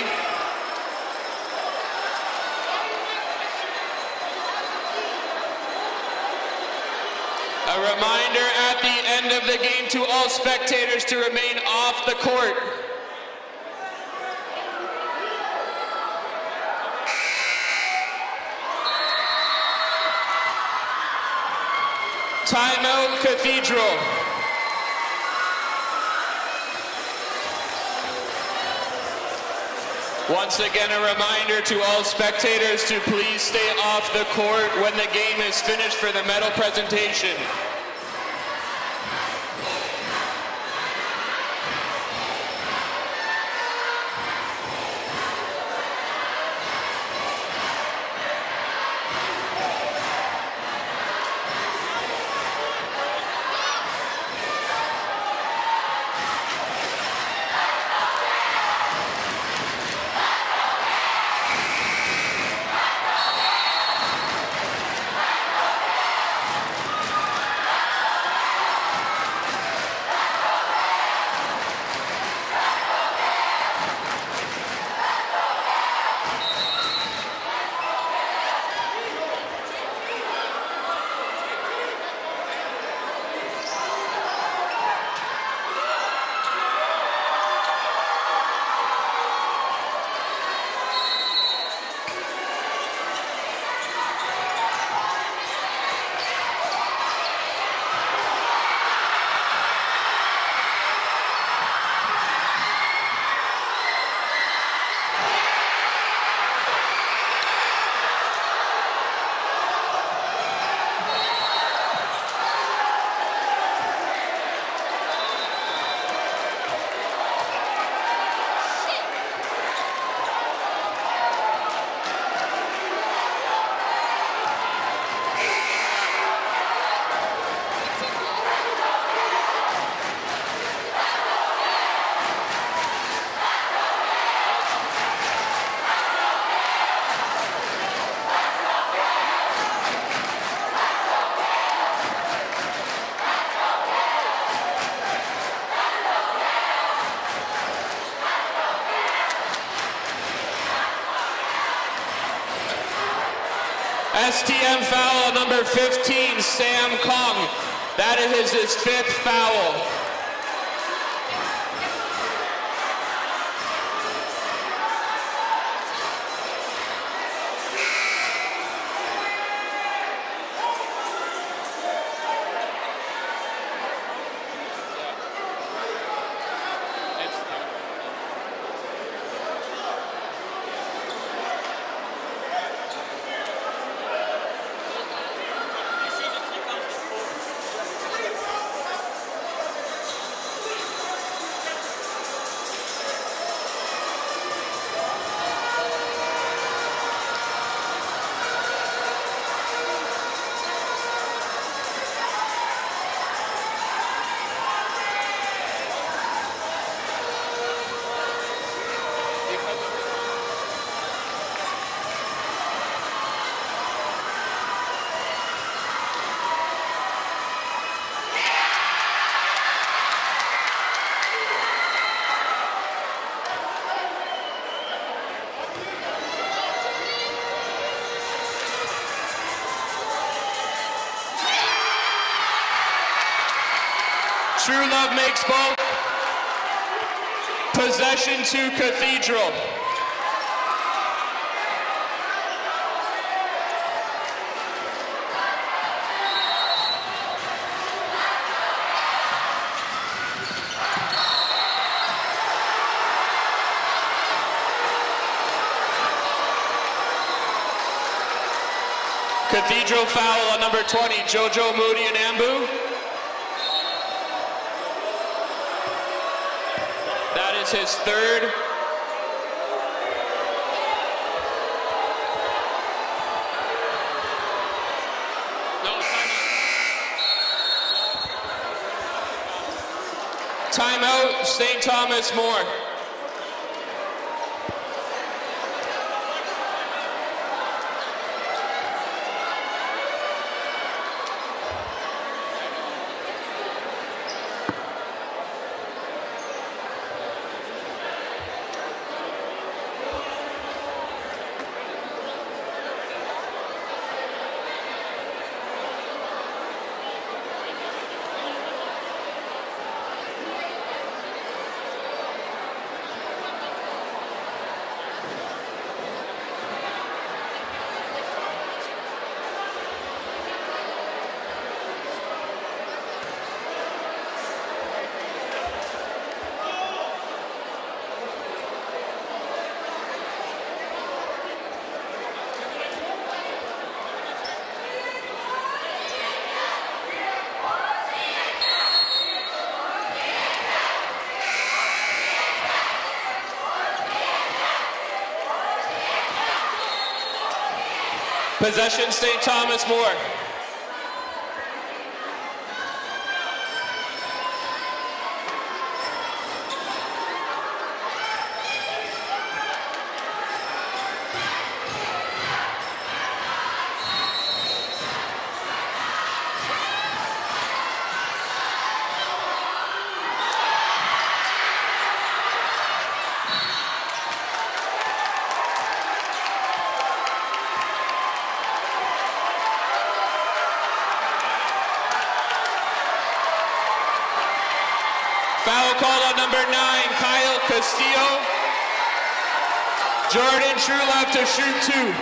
A reminder at the end of the game to all spectators to remain off the court. Timeout, Cathedral. Once again, a reminder to all spectators to please stay off the court when the game is finished for the medal presentation. S T M foul number fifteen, Sam Kong. That is his fifth foul. True love makes both. Possession to Cathedral. Cathedral foul on number twenty, Jojo Moody and Ambu. That is his third. No, timeout. Timeout, Saint Thomas More. Possession, Saint Thomas More. Foul call on number nine, Kyle Castillo. Jordan Trulove to shoot two.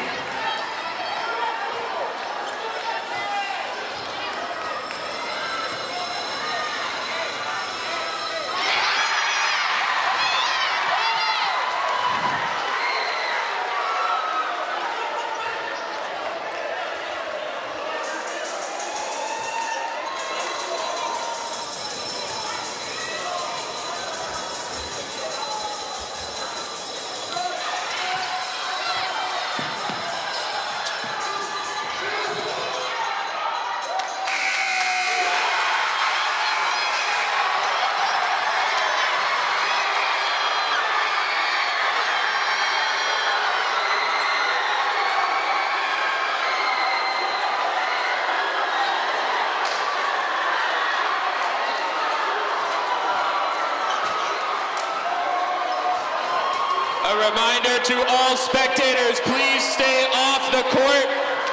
A reminder to all spectators, please stay off the court.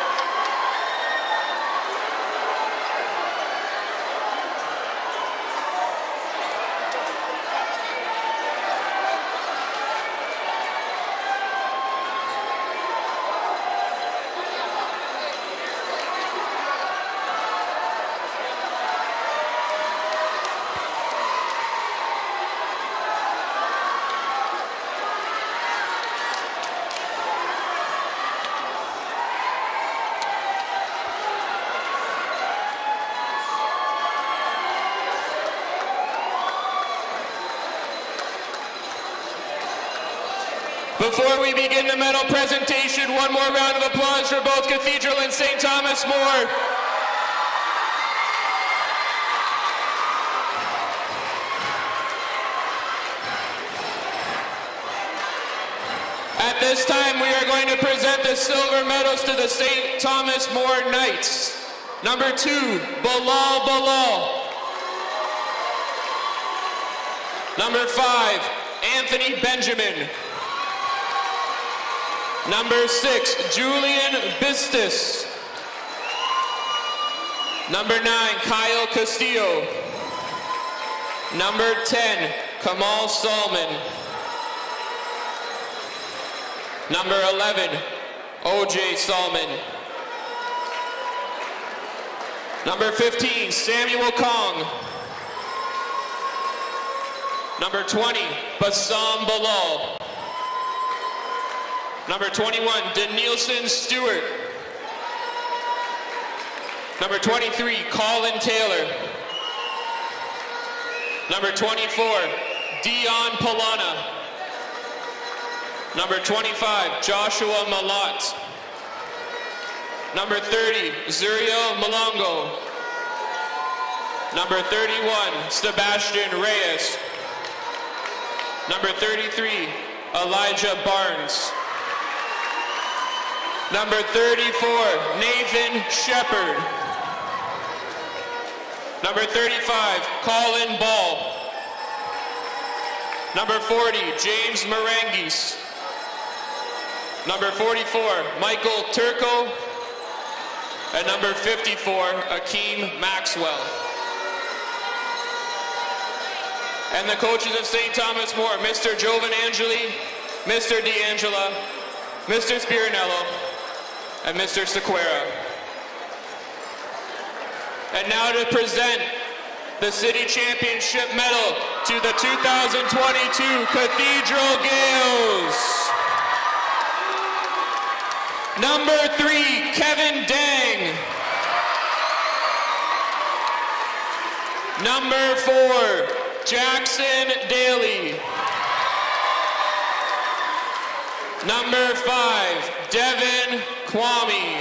Before we begin the medal presentation, one more round of applause for both Cathedral and Saint Thomas More. At this time, we are going to present the silver medals to the Saint Thomas More Knights. Number two, Bilal Bilal. Number five, Anthony Benjamin. Number six, Julian Bistis. Number nine, Kyle Castillo. Number ten, Kamal Salman. Number eleven, O J Salman. Number fifteen, Samuel Kong. Number twenty, Bassam Bilal. Number twenty-one, Denilson Stewart. Number twenty-three, Colin Taylor. Number twenty-four, Dion Polana. Number twenty-five, Joshua Malat. Number thirty, Zuriel Malongo. Number thirty-one, Sebastian Reyes. Number thirty-three, Elijah Barnes. Number thirty-four, Nathan Shepard. Number thirty-five, Colin Ball. Number forty, James Marangis. Number forty-four, Michael Turco. And number fifty-four, Akeem Maxwell. And the coaches of Saint Thomas More, Mister Jovan Angeli, Mister D'Angela, Mister Spirinello, and Mister Sequeira. And now to present the City Championship medal to the two thousand twenty-two Cathedral Gales. Number three, Kevin Dang. Number four, Jackson Daly. Number five, Devin Kwame.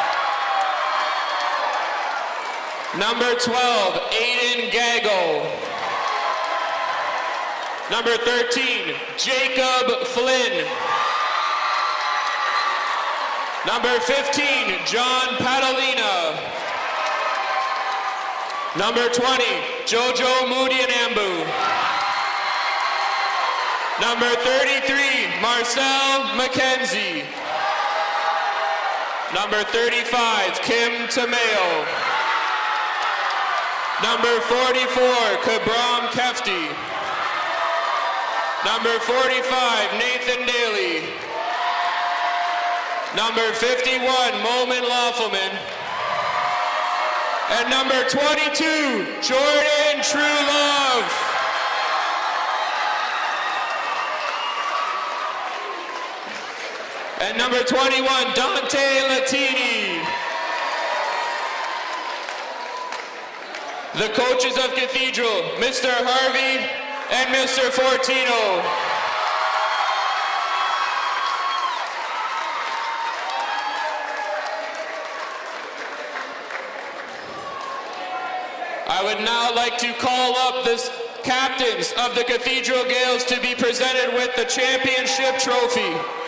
Number twelve, Aiden Gaggle. Number thirteen, Jacob Flynn. Number fifteen, John Padalina. Number twenty, Jojo Mudianambu. Number thirty-three, Marcel McKenzie. Number thirty-five, Kim Tameo. Number forty-four, Kabram Kefti. Number forty-five, Nathan Daly. Number fifty-one, Momin Laufelman. And number twenty-two, Jordan Truelove. And number twenty-one, Dante Latini. The coaches of Cathedral, Mister Harvey and Mister Fortino. I would now like to call up the captains of the Cathedral Gales to be presented with the championship trophy.